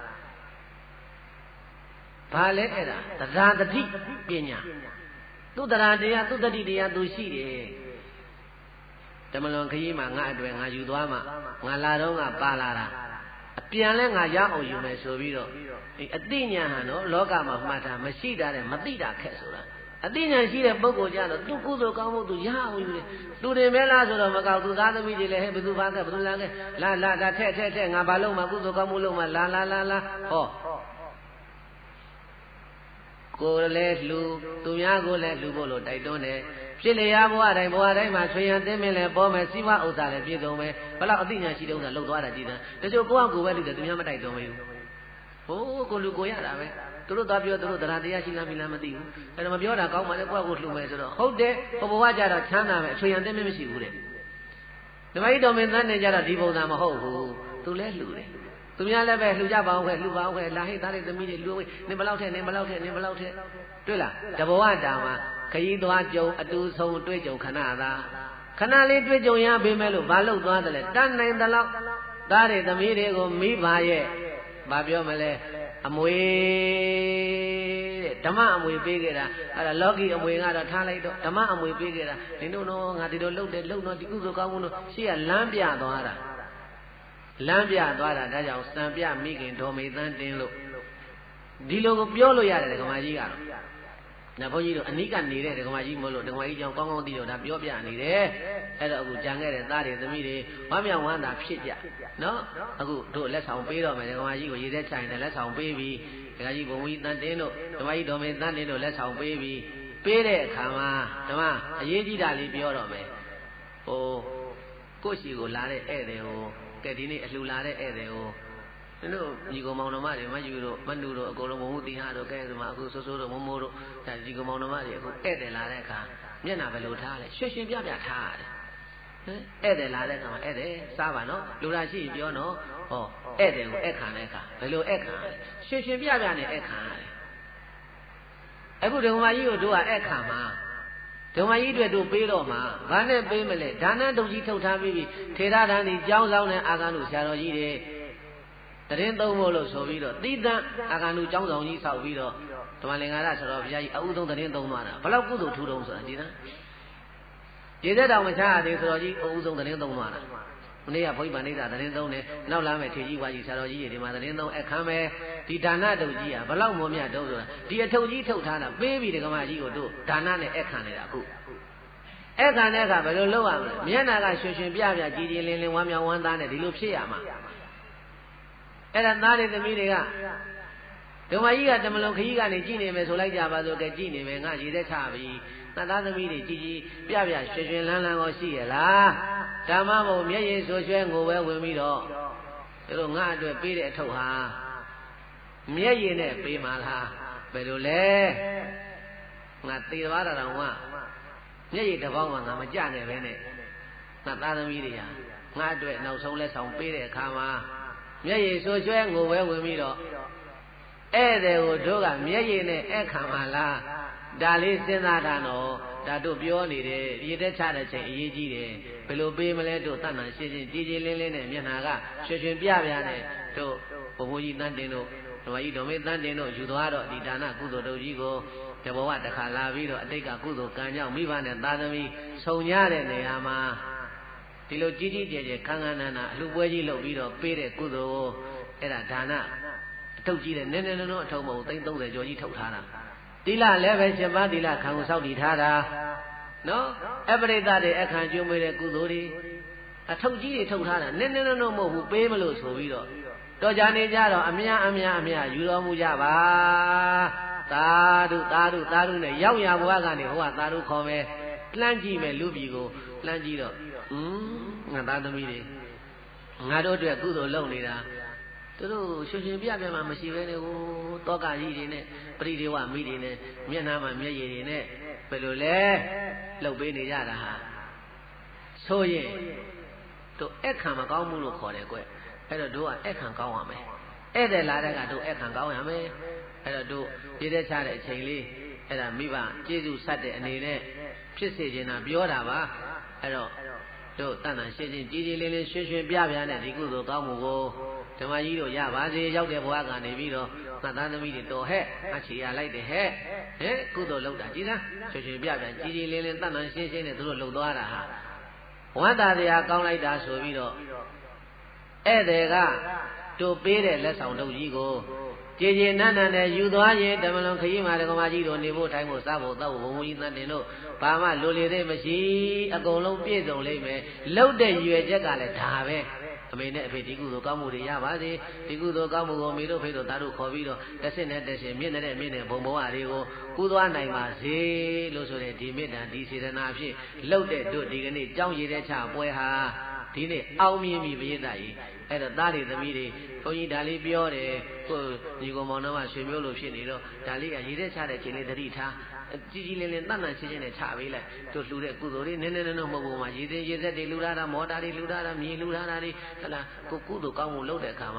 ဘာလဲအဲ့ဒါတရားတတိပညာသူတရားတရားသူတတိတရားသူရှိတယ်တမလွန်ခကြီးမှာငါအတွက်ငါယူသွားမှငါလာတော့ငါပါလာတာအပြန်လဲငါရအောင်ယူမယ်ဆိုပြီးတော့အသိဉာဏ်ဟာနော်လောကမှာမှတ်တာမရှိတာတဲ့မသိတာခက်ဆိုတာအသိဉာဏ်ရှိတဲ့ပုဂ္ဂိုလ်ကြတော့သူကုသိုလ်ကောင်းမှုသူရအောင်ယူတယ်သူတင်မဲလားဆိုတော့မကောက်သူသားသမီးတွေလည်းဟဲ့ဘယ်သူဘာကဘယ်သူလားကလာလာဒါထက်ထက်ထက်ငါဘာလို့မှကုသိုလ်ကောင်းမှုလို့မှလာလာလာလာဟောကိုယ်လည်းလှူသူများကိုလည်းလှူဖို့လို့တိုက်တွန်းတယ်ဖြစ်လျာဘဝတိုင်းဘဝတိုင်းမှာဆွေရန်သိမင်းလည်းပေါ်မယ်စီးပွားဥစ္စာလည်းပြည့်စုံမယ်ဘလောက်အသိဉာဏ်ရှိတဲ့ဥစ္စာလှုပ်သွားတာကြည်တယ်တချို့ကိုယ့်အကူပဲလှူတယ်သူများမတိုက်တွန်းဘူးဟိုးကိုလူကိုရတာပဲသူတို့သားပြောသူတို့တရားတရားရှိလားမလားမသိဘူးအဲ့တော့မပြောတာကောင်းပါလေကိုယ့်အကူလှူမယ်ဆိုတော့ဟုတ်တယ်ဘဝဘဝကြတော့ချမ်းသာမယ်ဆွေရန်သိမင်းမရှိဘူးတဲ့ဓမ္မကြီးတော်မင်းသားနေကြတော့ဒီပုံစံမဟုတ်ဘူးသူလည်းလှူတယ်သူသူများလည်းပဲလှူကြပါအောင်ခဲ့လှူပါအောင်ခဲ့လာဟိသားလေးသမီးတွေလှူနေဘလောက်ထဲနေဘလောက်ထဲနေဘလောက်ထဲတွေ့လားတဘဝတာမှာခရီးသွားကြုံအတူဆုံးတွေ့ကြုံခဏသာခဏလေးတွေ့ကြုံရပေမဲ့လို့ဘာလို့သွားတယ်လဲတတ်နိုင်တဲ့လောက်သားတွေသမီးတွေကိုမိဘရဲ့ဘာပြောမလဲအမွေတဲ့ဓမ္မအမွေပေးခဲ့တာအဲ့ဒါလောကီအမွေကတော့ထားလိုက်တော့ဓမ္မအမွေပေးခဲ့တာနင်တို့တော့ငါဒီလိုလှုပ်တယ်လှုပ်တော့ဒီကုသိုလ်ကောင်းမှုလို့ရှေ့ကလမ်းပြသွားတာလမ်းပြသွားတာဒါကြောင့်စံပြမိခင်ဒေါ်မေသန်းတင်းလို့ဒီလိုကိုပြောလို့ရတယ်ဓမ္မကြီးကတော့။နောက်ဘုန်းကြီးတို့အနိကနေတဲ့ဓမ္မကြီးမလို့ဓမ္မကြီးကြောင့်ကောင်းကောင်းသိတော့ဒါပြောပြနေတယ်။အဲ့တော့အခုကြံခဲ့တဲ့သားတွေသမီးတွေဝမ်းမြောက်ဝမ်းသာဖြစ်ကြနော်။အခုတို့လက်ဆောင်ပေးတော့မယ်ဓမ္မကြီးကိုရေထဲချိုင်တယ်လက်ဆောင်ပေးပြီးဓမ္မကြီးဘုံကြီးတန်တင်းတို့ဓမ္မကြီးဒေါ်မေသန်းတင်းတို့လက်ဆောင်ပေးပြီးပေးတဲ့အခါမှာဓမ္မအရေးကြီးတာလေးပြောတော့မယ်။ဟိုကိုယ့်ရှိကိုလာတဲ့ဧည့်သည်ဟိုကဲဒီနေ့အလှူလာတဲ့ဧည့်သည်ဟိုတို့ညီကောင်မောင်နှမတွေမယူတို့မနူတို့အကုန်လုံးဘုံမှုတိဟာတို့ကဲဒီမှာအခုဆိုးဆိုးတို့မမိုးတို့ဒါညီကောင်မောင်နှမတွေအခုဧည့်သည်လာတဲ့အခါမျက်နှာဘယ်လိုထားလဲရွှေရှင်ပြပြထားရတယ်ဟမ်ဧည့်သည်လာတဲ့အခါမှာဧည့်သည်စားပါနော်လူလာရှိရင်ပြောနော်ဟောဧည့်သည်ကိုဧည့်ခံတဲ့အခါဘယ်လိုဧည့်ခံလဲရွှေရှင်ပြပြနဲ့ဧည့်ခံရတယ်အခုဓမ္မကြီးကိုတို့ကဧည့်ခံမှာဓမ္မကြီးတွေတို့ပေးတော့မှာဘာနဲ့ပေးမလဲဒါနတုတ်ကြီးထုတ်ထားပြီးပြီထေရဓာန်ဒီကျောင်းဆောင်တဲ့အာဂန္တုဆရာတော်ကြီးတွေတရင်သုံးဖို့လို့ဆိုပြီးတော့တိတံအာဂန္တုကျောင်းဆောင်ကြီးဆောက်ပြီးတော့ဓမ္မလင်္ကာရဆရာတော်ဘုရားကြီးအဥဆုံးတရင်သုံးသွားတာဘလောက်ကုသိုလ်ထူတုံးဆိုတာဒီသားရေသက်တော်မချရသေးဆရာတော်ကြီးအဥဆုံးတရင်သုံးသွားတာမနေ့ကဘုရားဗန္ဓိတာတရင်သုံးတယ်နောက်လာမယ်ထေကြီးဝါကြီးဆရာတော်ကြီးတွေဒီမှာတရင်သုံးအခမ်းမယ်ဒီဒါနတုတ်ကြီးကဘလောက်မောမြတ်တုံးဆိုတာဒီအထုပ်ကြီးထုတ်ထားတာပေးပြီးဓမ္မကြီးကိုတို့ဒါနနဲ့အခမ်းနေတာအခုအခမ်းတဲ့အခါဘယ်လိုလုပ်ရမလဲမျက်နှာကရွှင်ရွှင်ပြပြကြည်ကြည်လင်းလင်းဝမ်းမြောက်ဝမ်းသာနဲ့ဒီလိုဖြစ်ရမှာအဲ့ဒါသားတွေသမီးတွေကဓမ္မကြီးကတမလုံးခကြီးကနေကြည်နေမယ်ဆိုလိုက်ကြပါစို့ကဲကြည်နေမယ်ငါရည်သက်ချပြီငါသားသမီးတွေကြည်ကြည်ပြပြရွှင်ရွှင်လန်းလန်းကိုရှိရလားဓမ္မမို့မျက်ရည်ဆိုရွှဲငိုပဲဝင်ပြီးတော့ဒီလိုငါအတွက်ပေးတဲ့အထုပ်ဟာမျက်ရည်နဲ့ပေးမှလားဘယ်လိုလဲငါသေသွားတာတော့ငါမျက်ရည်တစ်ပေါင်းမှငါမကြနဲ့ပဲနဲ့ငါသားသမီးတွေဟာငါအတွက်နောက်ဆုံးလက်ဆောင်ပေးတဲ့အခါမှာမျက်ရည်ဆိုရွှဲငိုပဲဝင်ပြီးတော့ဧည့်သည်ကိုတို့ကမျက်ရည်နဲ့ဧခံပါလားဒါလေးစဉ်းစားတာတော့ဒါတို့ပြောနေတယ်ရည်သက်ချတဲ့ချိန်အရေးကြီးတယ်ဘယ်လိုပေးမလဲတို့တတ်မှန်ရှင်းရှင်းကြည်ကြည်လင်းလင်းနဲ့မျက်နှာကရွှင်ရွှင်ပြပြနဲ့တို့ဘုံဘုန်းကြီးတန်းတင်တို့ဓမ္မကြီးဓမ္မေတန်းတင်တို့ယူသွားတော့ဒီဒါနကုသိုလ်တို့ကြီးကိုတဘဝတစ်ခါလာပြီးတော့အတိတ်ကကုသိုလ်ကံကြောင့်မိဘနဲ့သားသမီးဆုံကြတဲ့နေရာမှာဒီလိုကြီးကြီးကျယ်ကျယ်ခန်းခန်းနာနာအလှပွဲကြီးလုပ်ပြီးတော့ပေးတဲ့ကုသိုလ်ကိုအဲ့ဒါဒါနအထုတ်ကြီးတဲ့နည်းနည်းနော်အထုံးမဟုတ်သိန်းသုံးဆယ်ကျော်ကြီးထုတ်ထားတာတိလလည်းပဲရှင်ပါတိလခံကိုစောက်တည်ထားတာနော်အပရိသတ်တွေအခန့်ကျွေးမွေးတဲ့ကုသိုလ်တွေအထုတ်ကြီးတွေထုတ်ထားတာနည်းနည်းနော်မဟုတ်ဘူးပေးမလို့ဆိုပြီးတော့တော်ကြနေကြတော့အများအများအများယူတော်မူကြပါသာဓုသာဓုသာဓုနဲ့ရောက်ရဘဝကနေဟိုကသာဓုခေါ်မယ်လှမ်းကြည့်မယ်လူပြည်ကိုလှမ်းကြည့်တော့ဟွန်းငါသားသမီးတွေငါတို့အတွက်ကုသိုလ်လုပ်နေတာသူတို့ရွှင်ရွှင်ပြပြမှမရှိပဲနဲ့ဟိုတောကကြီးတွေနဲ့ပရိဒေဝမိတွေနဲ့မျက်နှာမှာမျက်ရည်တွေနဲ့ဘယ်လိုလဲလှုပ်ပေးနေကြတာဟာဆိုရင်တို့အခန့်မကောင်းမှုလို့ခေါ်တယ်ကွအဲ့တော့တို့ကအခန့်ကောင်းရမယ်ဧည့်သည်လာတဲ့ကတို့အခန့်ကောင်းရမယ်အဲ့တော့တို့ရည်သက်ချတဲ့အချိန်လေးအဲ့ဒါမိဘကျေးဇူးဆက်တဲ့အနေနဲ့ဖြစ်စေချင်တာပြောတာပါအဲ့တော့တို့တန်တန်ရှင်းရှင်းကြည်ကြည်လင်းလင်းရွှင်ရွှင်ပြပြနဲ့ဒီကုသိုလ်ကောင်းမှုကိုဓမ္မကြီးတို့ရပါစေရောက်တဲ့ဘဝကနေပြီးတော့ငါသားသမီးတွေတော်ဟဲ့အချီရလိုက်တယ်ဟဲ့ဟဲ့ကုသိုလ်လုပ်တာကြည်လားရွှင်ရွှင်ပြပြကြည်ကြည်လင်းလင်းတန်တန်ရှင်းရှင်းနဲ့တို့လှုပ်သွားတာဟာဝမ်းသာတရားကောင်းလိုက်တာဆိုပြီးတော့ဧည့်သည်ကတို့ပေးတဲ့လက်ဆောင်တို့ကြီးကိုကြည်ကြည်နန်းနန်းနဲ့ယူသွားရင်ဓမ္မလွန်ခရီးမှာဓမ္မကြီးတို့နေဖို့ထိုင်ဖို့စားဖို့တောက်ဖို့ဘုံဘုံကြီးသတ်တင်တို့ဘာမှလိုလေသေးမရှိအကုန်လုံးပြည့်စုံလိမ့်မယ်လှုပ်တဲ့ရွယ်ချက်ကလည်းဒါပဲအမေနဲ့အဖေဒီကုသိုလ်ကောင်းမှုတွေရပါစေဒီကုသိုလ်ကောင်းမှုကိုမေတို့ဖေတို့သားတို့ခေါ်ပြီးတော့တစ်စစ်နဲ့တစ်စစ်မြင့်တဲ့မြင့်တဲ့ဘုံဘဝတွေကိုကူးသွားနိုင်ပါစေလို့ဆိုတဲ့ဒီမေတ္တာဒီစေတနာအဖြစ်လှုပ်တဲ့တို့ဒီကနေ့ကြောင်းရည်တဲ့ချပွဲဟာဒီနေ့အောင်မြင်ပြီပြည့်တတ်ကြီးအဲ့တော့သားတွေသမီးတွေဘုန်းကြီးဒါလေးပြောတယ်ကိုညီကောင်မောင်နှမဆွေမျိုးလိုဖြစ်နေတော့ဒါလေးကရည်တဲ့ချတဲ့ချိန်လေးသတိထားကြည်ကြည်လင်းလင်းတတ်တန်ရှင်းရှင်းနဲ့ချပေးလိုက်တို့လှူတဲ့ကုသိုလ်တွေနည်းနည်းနည်းမဟုတ်ဘူးမှာရည်သေးရည်သက်တွေလှူထားတာမော်တာတွေလှူထားတာမြေလှူထားတာတွေဟလာကိုကုသိုလ်ကောင်းမှုလုပ်တဲ့အခါမှာ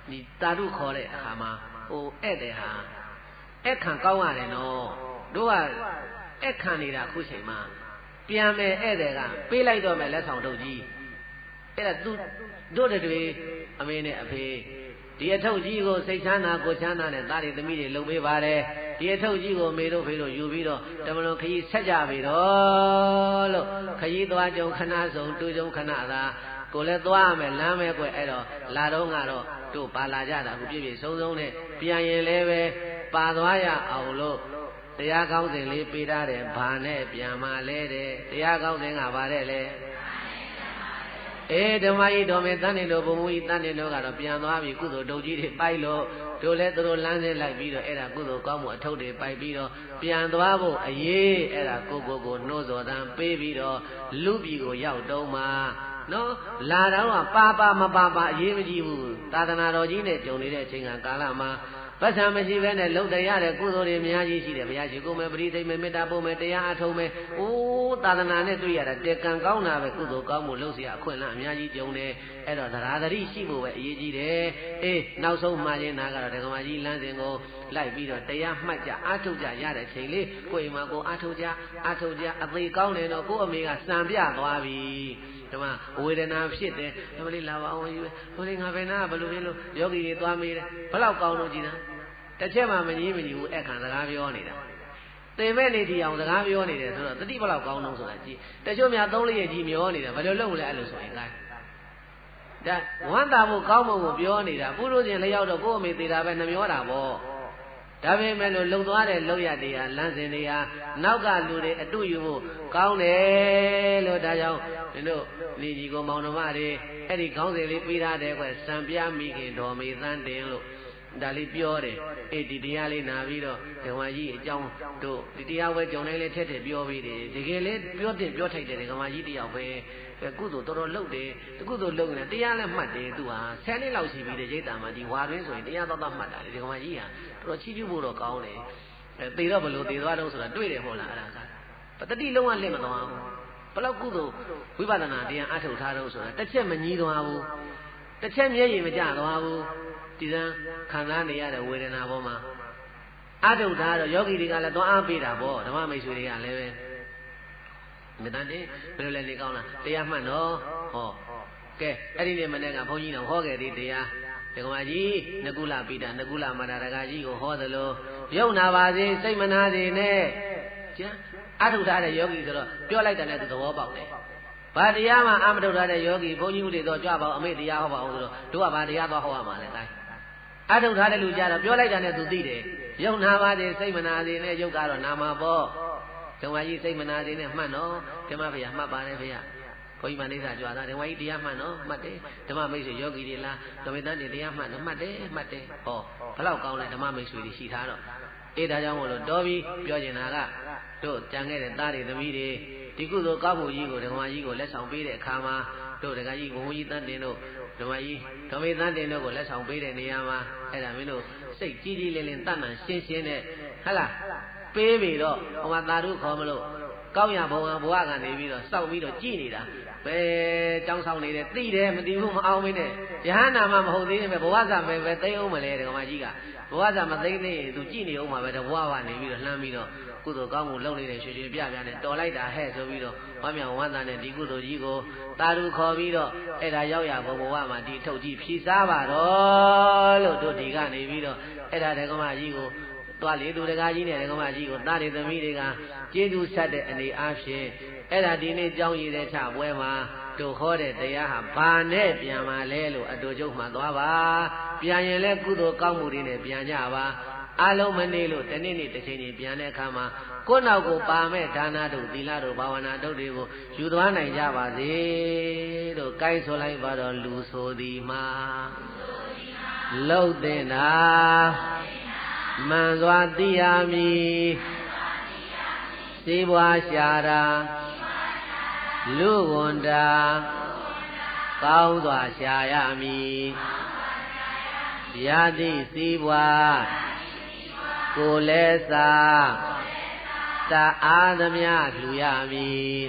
ဒီတာတုခေါ်တဲ့အခါမှာဟိုဧည့်သည်ဟာဧည့်ခံကောင်းရတယ်နော်တို့ကဧည့်ခံနေတာခုချိန်မှာပြန်မယ်ဧည့်သည်ကပေးလိုက်တော့မယ်လက်ဆောင်ထုတ်ကြီးအဲ့ဒါသူတို့တွေအမေနဲ့အဖေဒီအထုပ်ကြီးကိုစိတ်ချမ်းသာကိုချမ်းသာနဲ့သားတွေသမီးတွေလုပ်ပေးပါတယ်ဒီအထုပ်ကြီးကိုမေတို့ဖေတို့ယူပြီးတော့တမလွန်ခရီးဆက်ကြပြီတော့လို့ခရီးသွားကြုံခဏဆုံးတူကြုံခဏသာကိုလည်းသွားမယ်လမ်းပဲကွအဲ့တော့လာတော့ကတော့တို့ပါလာကြတာအခုပြည့်ပြည့်စုံစုံနဲ့ပြန်ရင်လည်းပဲပါသွားရအောင်လို့တရားကောင်းစဉ်လေးပေးထားတယ်ဘာနဲ့ပြန်มาလဲတဲ့တရားကောင်းစဉ်ကဘာတဲ့လဲအေးဓမ္မကြီးတော်မေတန်းနေတို့ဘုံမူကြီးတန်းနေတို့ကတော့ပြန်သွားပြီကုသိုလ်ဒုတ်ကြီးတွေပိုက်လို့တို့လည်းသူတို့လမ်းစင်းလိုက်ပြီးတော့အဲ့ဒါကုသိုလ်ကောင်းမှုအထုပ်တွေပိုက်ပြီးတော့ပြန်သွားဖို့အရေးအဲ့ဒါကိုကိုကိုနှိုးစော်တန်းပေးပြီးတော့လူပြည်ကိုရောက်တော့မှနော်လာတော့ကပါပါမပါပါအရေးမကြီးဘူးသာသနာတော်ကြီးနဲ့ကြုံနေတဲ့အချိန်ကကာလမှာပတ်စံမရှိဘဲနဲ့လုံတရားတဲ့ကုသိုလ်တွေအများကြီးရှိတယ်ဘုရားရှိခိုးမယ်ပရိသိတ်မယ်မေတ္တာပို့မယ်တရားအထုံးမယ်အိုးသာသနာနဲ့တွေ့ရတာတေကံကောင်းတာပဲကုသိုလ်ကောင်းမှုလုပ်เสียအခွင့်အလမ်းအများကြီးကြုံတယ်အဲ့တော့သရသတိရှိဖို့ပဲအရေးကြီးတယ်အေးနောက်ဆုံးမှာခြင်းနာကတော့ဒကမာကြီးလမ်းစဉ်ကိုလိုက်ပြီးတော့တရားမှတ်ကြအထုကြရတဲ့ချိန်လေးကိုယ်အိမ်မှာကိုအထုကြအထုကြအသေးကောင်းတယ်တော့ကိုယ့်အမေကစံပြသွားပြီဒီမှာဝေဒနာဖြစ်တယ်ဘယ်လိုလာပါအောင်ကြီးပဲဘယ်လိုငါဘယ်နာဘယ်လိုဖြစ်လို့ယောဂီတွေသွားမေးတယ်ဘယ်လောက်ကောင်းလို့ကြည်တာတစ်ချက်မှမကြီးမကြီးဘူးအခါစကားပြောနေတာသင်မဲ့နေတီအောင်စကားပြောနေတယ်ဆိုတော့တတိဘယ်လောက်ကောင်းတော့ဆိုတာကြည့်တချို့များသုံးလေးရကြီးမျောနေတာဘယ်လိုလုပ်လဲအဲ့လိုဆိုရင်ကိုင်းဒါဝမ်းသာဖို့ကောင်းဖို့ကိုပြောနေတာပုရုဇဉ်လျောက်တော့ကိုယ့်အမေသေးတာပဲနှမျောတာပေါ့ဒါပေမဲ့လို့လုံသွားတဲ့လုံရတရားလမ်းစဉ်တွေဟာနောက်ကလူတွေအတူယူဖို့ကောင်းတယ်လို့ဒါကြောင့်ဒီတို့နေကြီးကိုမောင်နှမတွေအဲ့ဒီခေါင်းစဉ်လေးပေးထားတယ်ကွစံပြမိခင်တော်မေသန်းတင်လို့ဒါလေးပြောတယ်အေးဒီတရားလေးနာပြီးတော့ဓမ္မကြီးအကြောင်းတို့ဒီတရားဝဲကြုံတိုင်းလေးထက်ထက်ပြောပြီးတယ်တကယ်လေးပြောတင်ပြောထိုက်တယ်ဓမ္မကြီးတယောက်ပဲကုသိုလ်တော်တော်လုပ်တယ်ကုသိုလ်လုပ်နေတရားလည်းမှတ်တယ်သူဟာဆယ်နှစ်လောက်ရှိပြီတဲ့ရိတ်တာမှာဒီဝါရင်းဆိုရင်တရားတော်တော်မှတ်တာလေဓမ္မကြီးဟာတော်တော်ချီးကျူးဖို့တော့ကောင်းတယ်အဲသေတော့ဘလို့သေသွားတော့ဆိုတာတွေ့တယ်ဟုတ်လားအဲ့ဒါကပတတိလုံးဝလက်မသွားဘူးဘလောက်ကုသိုလ်ဝိပဿနာတရားအထုတ်ထားတော့ဆိုတာတစ်ချက်မကြီးသွားဘူးတစ်ချက်မျက်ရည်မကျသွားဘူးဒီစံခံစားနေရတဲ့ဝေဒနာပေါ်မှာအထုတ်ထားတော့ယောဂီတွေကလည်းသွားအားပေးတာပေါ့ဓမ္မမိတ်ဆွေတွေကလည်းပဲမေတ္တာနဲ့ဘယ်လိုလဲနေကောင်းလားတရားမှတ်တော့ဟောကဲအဲ့ဒီနေ့မနေ့ကဘုန်းကြီးတော်ဟောခဲ့သေးတရားဒကမာကြီးနကုလပိတာနကုလမတာဒကာကြီးကိုဟောသလိုယုံနာပါစေစိတ်မနာစေနဲ့ကျန်အထုတ်ထားတဲ့ယောဂီဆိုတော့ပြောလိုက်တယ်နဲ့သူသဘောပေါက်တယ်ဘာတရားမှအမထုတ်ထားတဲ့ယောဂီဘုန်းကြီးဦးတွေတော့ကြွပါအောင်အမေတရားဟောပါအောင်ဆိုတော့တို့ကဘာတရားသွားဟောရမှာလဲတိုင်းအထုတ်ထားတဲ့လူကြတော့ပြောလိုက်တာနဲ့သူသိတယ်ယုံနာပါစေစိတ်မနာစေနဲ့ယုတ်ကတော့နာမှာပေါ့ဓမ္မကြီးစိတ်မနာစေနဲ့မှတ်နော်ဓမ္မဖေရမှတ်ပါတယ်ဖေရဘုန်းကြီးမနိစ္စကြွားတာဓမ္မကြီးတရားမှတ်နော်မှတ်တယ်ဓမ္မမိတ်ဆွေယောဂီတွေလားဓမ္မတန်တွေတရားမှတ်နော်မှတ်တယ်မှတ်တယ်ဟောဘလောက်ကောင်းလဲဓမ္မမိတ်ဆွေတွေရှိထားတော့အေးဒါကြောင့်မို့လို့တော်ပြီပြောကျင်တာကတို့ကြံခဲ့တဲ့သားတွေသမီးတွေဒီကုသိုလ်ကောင်းမှုကြီးကိုဓမ္မကြီးကိုလက်ဆောင်ပေးတဲ့အခါမှာတို့ဒကာကြီးဘုန်းကြီးတန်တင်တို့ဓမ္မကြီးဓမ္မေတန်တင်တို့ကိုလက်ဆောင်ပေးတဲ့နေရာမှာအဲ့ဒါမင်းတို့စိတ်ကြီးကြီးလင်းလင်းတတ်မှန်ရှင်းရှင်းနဲ့ဟဟလားပေးပြီးတော့ဟိုမှာသာဓုခေါ်မလို့ကောင်းရဘုံဘဝကနေပြီးတော့စောက်ပြီးတော့ကြည်နေတာပဲကြောင်းဆောင်နေတယ်သိတယ်မသိဘူးမအောင်မင်းနဲ့ယဟန္တာမှမဟုတ်သေးတယ်ဘဝဇာပဲပဲသိအောင်မလဲဓမ္မကြီးကဘဝဇာမသိသေးရင်သူကြည်နေအောင်မှာပဲတဘဝကနေပြီးတော့လှမ်းပြီးတော့ကုသိုလ်ကောင်းမှုလုပ်နေတဲ့ရွှေရွှေပြပြနဲ့တော်လိုက်တာဟဲ့ဆိုပြီးတော့ဝမ်းမြောက်ဝမ်းသာနဲ့ဒီကုသိုလ်ကြီးကိုသာဓုခေါ်ပြီးတော့အဲ့ဒါရောက်ရဘုံဘဝမှာဒီထုတ်ကြီးဖြီးစားပါတော့လို့တို့ဒီကနေပြီးတော့အဲ့ဒါဓမ္မကြီးကိုသွားလေသူတကားကြီးနဲ့ဒကမကြီးကိုသားတွေသမီးတွေကကျေးဇူးဆက်တဲ့အနေအားဖြင့်အဲ့ဒါဒီနေ့ကြောင်းရည်တဲ့ချပွဲမှာတို့ဟောတဲ့တရားဟာဘာနဲ့ပြန်มาလဲလို့အတူချုပ်မှသွားပါပြန်ရင်လဲကုသိုလ်ကောင်းမှုတွေနဲ့ပြန်ကြပါအလုံးမနေလို့တနေ့နေ့တစ်ချိန်ချိန်ပြန်တဲ့အခါမှာကိုယ့်နောက်ကိုပါမဲ့ဒါနတို့သီလတို့ဘာဝနာတို့တွေကိုယူသွားနိုင်ကြပါစေလို့ကိုင်းဆိုလိုက်ပါတော့လူဆိုသည်မှာလှုပ်တဲ့နာမှန်စွာသိရမည်စေဘွားရှာတာလူဝန်တာကောင်းစွာရှာရမည်ယတိစေဘွားကိုလည်းစာတအားသမျှလှူရမည်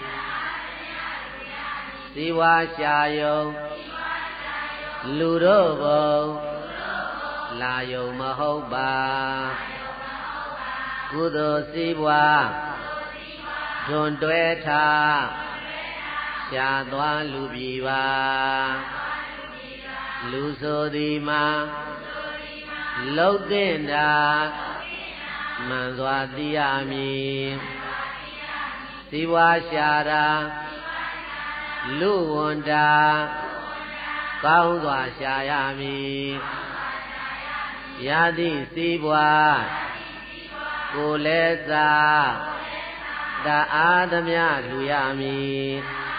စေဘွားရှာယုံလူတို့ဘုံလာယုံမဟုတ်ပါကုသိုလ်စီးပွားဒွန်တွဲထားရှားသွားလူပြီပါလူဆိုသည်မှာလှုပ်တဲ့တာမှန်စွာသိရမည်စီးပွားရှားတာလူဝန်တာကောင်းစွာရှားရမည်ယတိစီးပွားကိုယ်လဲစားတအားသမျှလူရမည်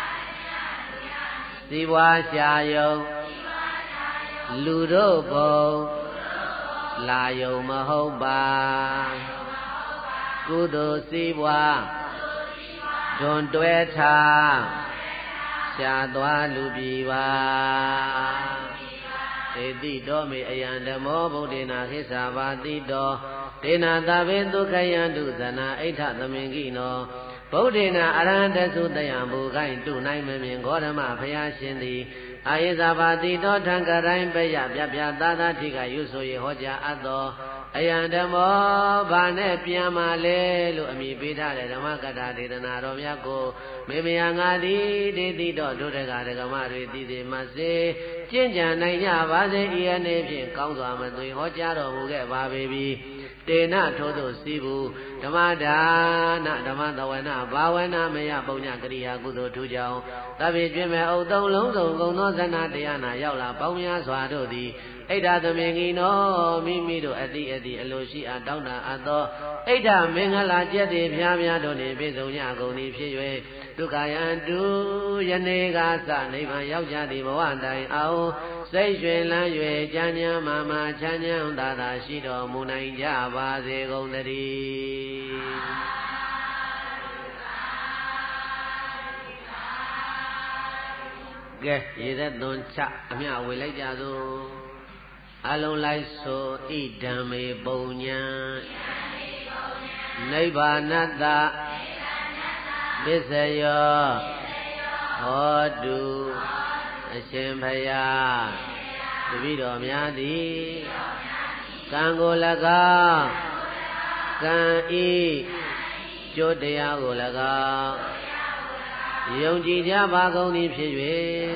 စီးပွားရှားယုံလူတို့ဘုံလာယုံမဟုတ်ပါကုသိုလ်စီးပွားဒွန်တွဲထားရှားသွားလူပြီပါဧတိတောမေအယံဓမ္မောဗုဒ္ဓေနာခိစ္ဆာပါတိတောဒေနာသဗ္ဗေဒုက္ခယံတုသနာအိဋ္ဌသမင်ကိနောဗုဒ္ဓေနာအရဟံတသုတယံဘူခိုင်တုနိုင်မမြင်ဂေါရမဘုရားရှင်သည်အာယေဇာပါတိတောထံကရိုင်းပယပြပြသာသာထိကရွဆိုရဟောကြားအပ်သောအယံဓမ္မောဘာနဲ့ပြန်มาလဲလို့အမိပေးထားတဲ့ဓမ္မကထာဒေသနာတော်များကိုမေမယငါသည်ဒေတိတော်ဒုဒကဒကမတွေသိသေးမစေကျင့်ကြံနိုင်ကြပါစေဤအနေဖြင့်ကောင်းစွာမသွေဟောကြားတော်မူခဲ့ပါပေပြီတေနထိုသို့စီဘူးဓမ္မဒါနဓမ္မသဝနာဘာဝနာမယပုံညကရိယာကုသိုလ်ထူးကြောင်းသဗ္ဗေကျွင်မဲ့အုပ်သုံးလုံးစုံကုန်သောဇဏတရားနာရောက်လာပေါင်းများစွာတို့သည်ဣဒ္ဓသမင်္ဂိနောမိမိတို့အတိအတိအလိုရှိအားတောင်းတအပ်သောဣဒ္ဓမင်္ဂလာကျက်သည်ဖျားဖျားတို့နှင့်ပြည့်စုံကြကုန်သည်ဖြစ်၍ဒုက္ခယံတုယနေ့ကစနိဗ္ဗာန်ရောက်ကြသည်ဘဝတိုင်အောင်စိတ်ရွှင်လန်း၍ချမ်းသာမာမာချမ်းသာသာသာရှိတော်မူနိုင်ကြပါစေကုန်သတည်းကဲရေသက်သွန်ချအမျှဝေလိုက်ကြသို့အလုံးလိုက်ဆိုဣဒံမေပုံညာနိဗ္ဗာနတ္တပစ္စယောဟောတုအရှင်ဘုရားတပည့်တော်များသည်ကံကို၎င်းကံဤကျိုးတရားကို၎င်းယုံကြည်ကြပါကုန်သည်ဖြစ်၍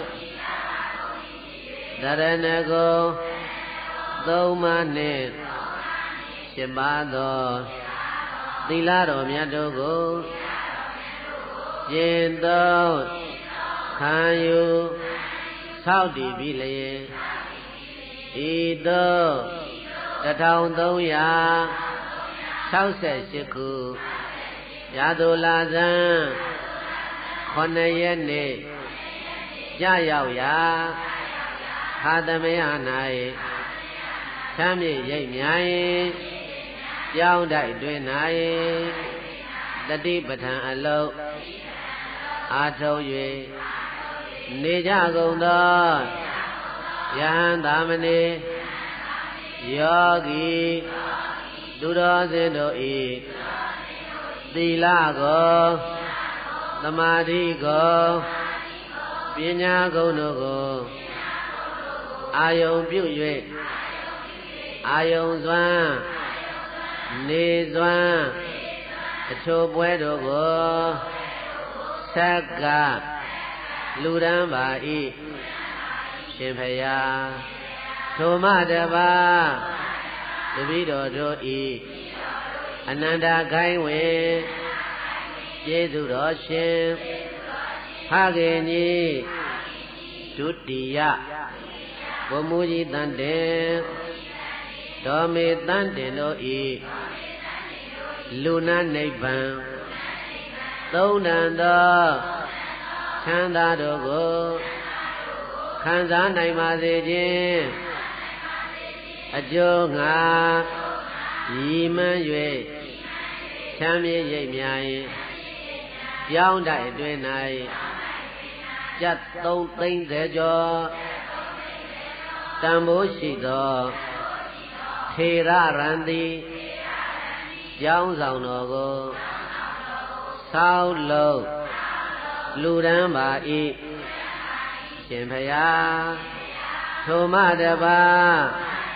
တရဏဂုံသုံးပါးနှင့်ရှင်းပါသောသီလတော်မြတ်တို့ကိုကျင့်သုံးခံယူဆောက်တည်ပြီးလျင်ဤသို့တထောင်သုံးရာ၆၈ခုရာသူလာဇန်ခုနှစ်ရက်နေ့ကြရောက်ရာဟာသမယ၌ချမ်းမြေရိပ်များ၏ကြောင်းတိုက်တွင်၌တတိပဋ္ဌာန်အလုံးအာထုံ၍နေကြကုန်သောယဟန်သာမဏေယောဂီသူတော်စင်တို့ဤသီလကိုသမာဓိကိုပညာကုံတို့ကိုအာယုံပြု၍အာယုံစွမ်းနေစွမ်းအချို့ပွဲတို့ကိုဆက်ကလူရန်ပါဤရှင်ဖယားထိုမတပါတပည့်တော်တို့ဤအနန္တခိုင်းဝင်ကျေးဇူးတော်ရှင်ဖခင်ကြီးဒုတိယဘုံမူကြီးတန်တင်ဒေါ်မေတန်တင်တို့ဤလူနာနိဗ္ဗာန်သုံးတန်သောချမ်းသာတို့ကိုခံစားနိုင်ပါစေခြင်းအကျိုးငါရည်မှန်း၍ချမ်းမြေရိပ်များ၏ကြောင်းတိုက်အတွင်း၌ကျပ်သုံးသိန်းစေကျော်တန်ဖိုးရှိသောထေရရန်သည်ကျောင်းဆောင်တော်ကိုဆောက်လုပ်လူရန်ပါ၏ရှင်ဖယားထိုမတပါတ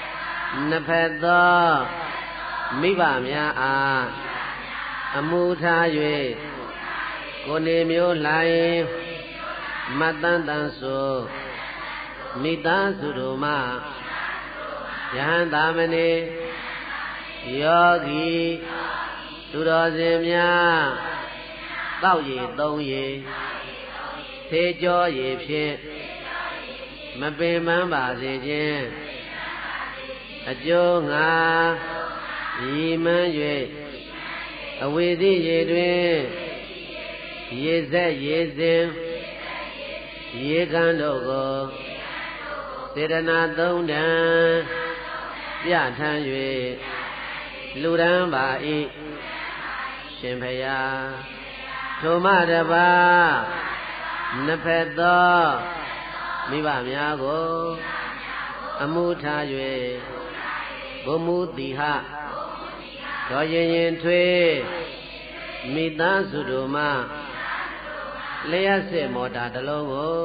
နှစ်ဖက်သောမိဘများအားအမှုထား၍ကိုယ်နေမျိုးလာရင်မတန်တန်ဆိုမိသားစုတို့မှယဟန်သာမဏေယောဂီသူတော်စင်များတောက်ရည်သုံးရည်သေကြောရည်ဖြင့်မပင်ပန်းပါစေခြင်းအကျိုးငါရည်မှန်း၍အဝေသိရေတွင်ရေဆက်ရေစဉ်ရေကန်တို့ကိုစေတနာသုံးတန်ပြထမ်း၍လူရန်ပါ၏ရှင်ဖယားထိုမှတပါးနှစ်ဖက်သောမိဘများကိုအမှုထား၍ဘုံမူတိဟတော်ရင်ရင်ထွေးမိသားစုတို့မှလျှက်စစ်မော်တာတစ်လုံးကို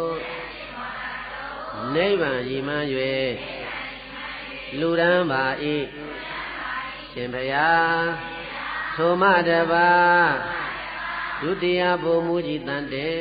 နိဗ္ဗာန်ရည်မှန်း၍လူရန်ပါ၏ရှင်ဘုရားထိုမှတပါးဒုတိယဘုံမူကြီးတန်တေ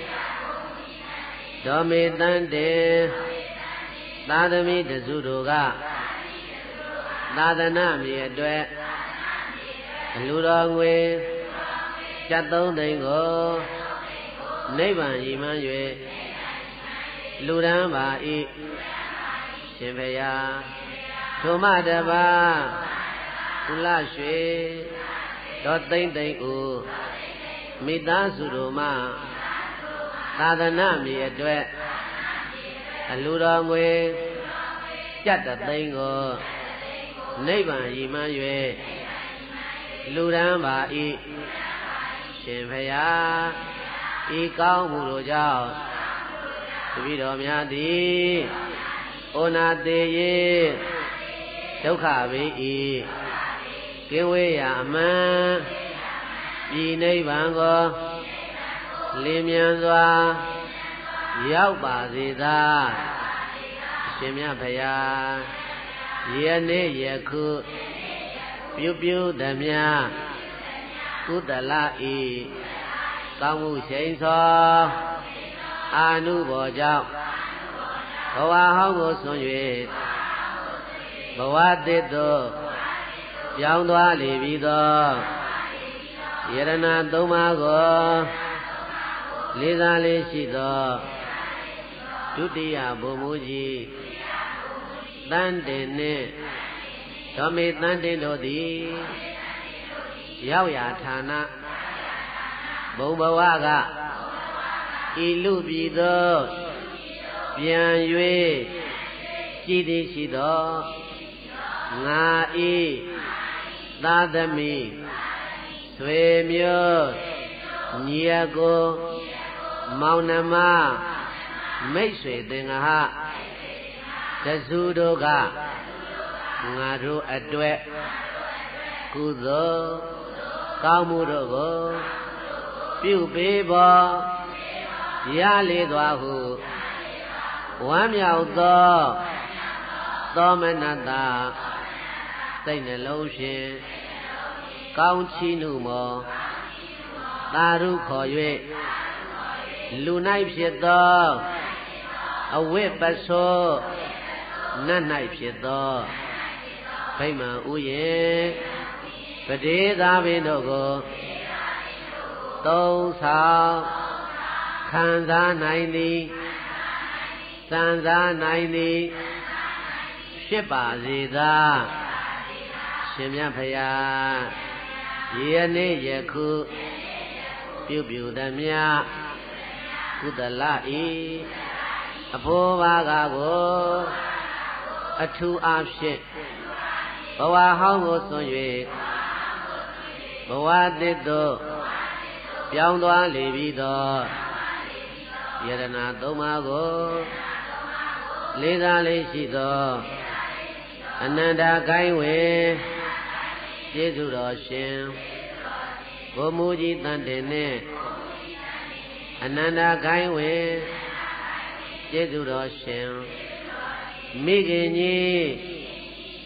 ဒေါမေတန်တေသာသမီတစုတို့ကသာသနာမြေအတွက်လူတော်ငွေကျပ်သုံးသိန်းကိုနိဗ္ဗာန်ရည်မှန်း၍လူရန်ပါ၏ရှင်ဘုရားထိုမှတပါးကုလရွှေတော်သိမ့်သိမ့်ဦးမိသားစုတို့မှသာသနာမြေအတွက်အလူတော်ငွေကျပ်တသိန်းကိုနိဗ္ဗာန်ရည်မှန်း၍လူရန်ပါ၏ရှင်ဘုရားဤကောင်းမှုတို့ကြောင့်တပည့်တော်များသည်ဩနာသေးရေဒုက္ခဘေးဤကင်းဝေးရာအမှန်ဤနိဗ္ဗာန်ကိုလင်းမြန်စွာရောက်ပါစေသာရှင်မြတ်ဘုရားယနေ့ယခုပြုပြုသမျှကုသလဤကောင်းမှုရှိန်သောအာနုဘောကြောင့်ဘဝဟောင်းကိုဆွံ့၍ဘဝသစ်သို့ပြောင်းသွားလေပြီးသောယရဏသုံးပါးကိုလေးစားလေးရှိသောဒုတိယဘုံမူကြီးတန်တင်နှင့်ဓမ္မေတန်တင်တို့သည်ရောက်ရာဌာနဘုံဘဝကဤလူပြည်သို့ပြန်၍ကြည်သည်ရှိသောငါဤသာသမီဆွေမျိုးညီအကိုမောင်နှမမိတ်ဆွေသင်္ဃဟတစုတို့ကငါတို့အတွက်ကုသိုလ်ကောင်းမှုတို့ကိုပြုပေးပေါ်ရလေသွားဟုဝမ်းမြောက်သောသောမနတစိတ်နှလုံးဖြင့်ကောင်းချီးနှုမောသာရုခေါ်၍လူ၌ဖြစ်သောအဝိပ္ပသောနတ်၌ဖြစ်သောဗိမာန်ဥယျာဉ်ပဒေသာပင်တို့ကိုသုံးဆောင်ခံစားနိုင်သည်စံစားနိုင်သည်ဖြစ်ပါစေသာရှင်မြတ်ဖရာယနေ့ယခုပြုပြုသမျှကုသလဤအဖို့ဘာကကိုအထူးအားဖြင့်ဘဝဟောင်းကိုဆွံ့၍ဘဝသစ်သို့ပြောင်းသွားလေပြီးသောယရဏသုံးပါးကိုလေးစားလေးရှိသောအနန္တကိုင်းဝေကျေးဇူးတော်ရှင်ဘုံမူကြီးတန်တင်နှင့်အနန္တကိုင်းဝေကျေးဇူးတော်ရှင်မိခင်ကြီး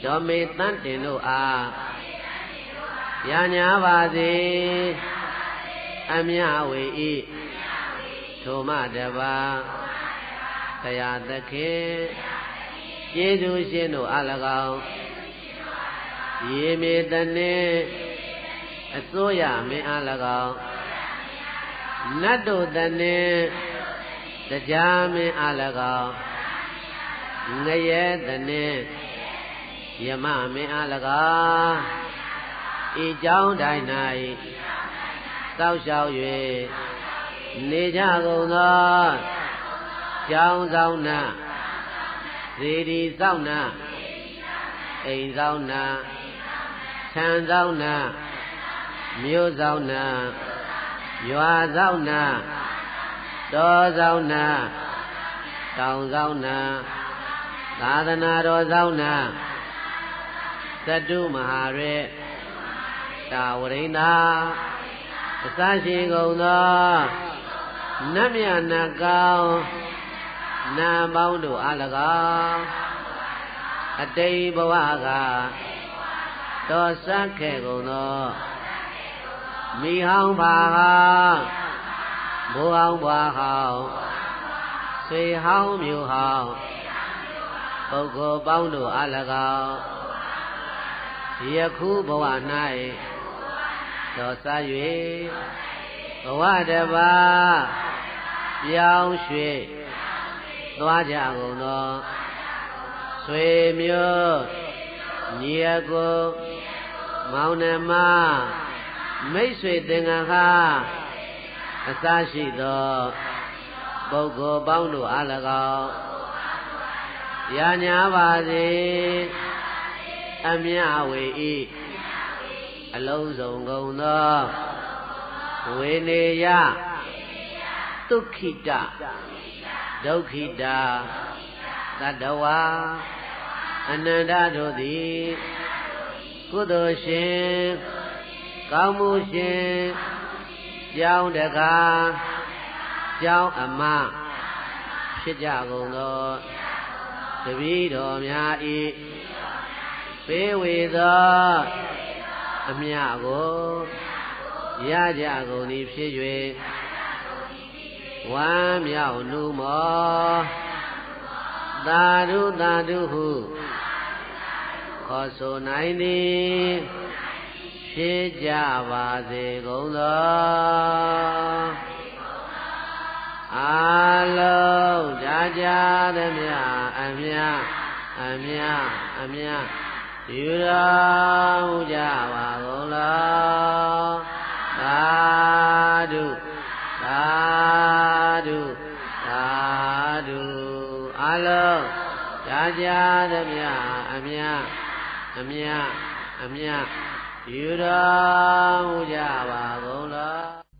ဒေါ်မေတန်းတင်တို့အားရညာပါစေအမြဝေဤထိုမတပါဆရာသခင်ကျေးဇူးရှင်တို့အား၎င်းရေမေတနေအစိုးရမင်းအား၎င်းနတ်တို့တနေတရားမင်းအား၎င်းငရဲတနေယမမင်းအား၎င်းဤကြောင်းတိုင်း၌စောက်ရှောက်၍နေကြကုန်သောကြောင်းဆောင်နာစေတီဆောင်နာအိမ်ဆောင်နာထံဆောင်နာမြို့ဆောင်နာရွာဆောင်နာတောဆောင်နာတောင်ဆောင်နာသာသနာတော်ဆောင်နာသတ္တုမဟာရေတာဝရိန္ဒာအစရှိကုန်သောနတ်မြတ်နတ်ကောင်းနာပေါင်းတို့အား၎င်းအတိတ်ဘဝကတော်ဆက်ခဲ့ကုန်သောမိဟောင်းပါဟောင်းဘိုးဟောင်းဘွားဟောင်းဆွေဟောင်းမျိုးဟောင်းပုဂ္ဂိုလ်ပေါင်းတို့အား၎င်းယခုဘဝ၌တော်စား၍ဘဝတပါပြောင်းရွှေ့သွားကြကုန်သောဆွေမျိုးညီအကိုမောင်နှမမိတ်ဆွေသင်္ဃခအစရှိသောပုဂ္ဂိုလ်ပေါင်းတို့အား၎င်းရညာပါစေအမြဝေဤအလုံးစုံကုန်သောဝေနေယဒုက္ခိတဒုက္ခိတသတ္တဝါအနန္တတို့သည်ကုသိုလ်ရှင်ကောင်းမှုရှင်ကြောင်းတကားကြောင်းအမဖြစ်ကြကုန်သောတပည့်တော်များဤပေးဝေသောအမြကိုရကြကုန်သည်ဖြစ်၍ဝမ်းမြောက်နှူမောသာဓုသာဓုဟုခေါ်ဆိုနိုင်သည်ဖြစ်ကြပါစေကုန်သောအာလုံးဒါကြသည်မြအမြအမြအမြယူတော်မူကြပါကုန်လောသာဓုသာဓုသာဓုအလုံးဒါကြသည်မြအမြအမြအမြယူတော်မူကြပါကုန်လော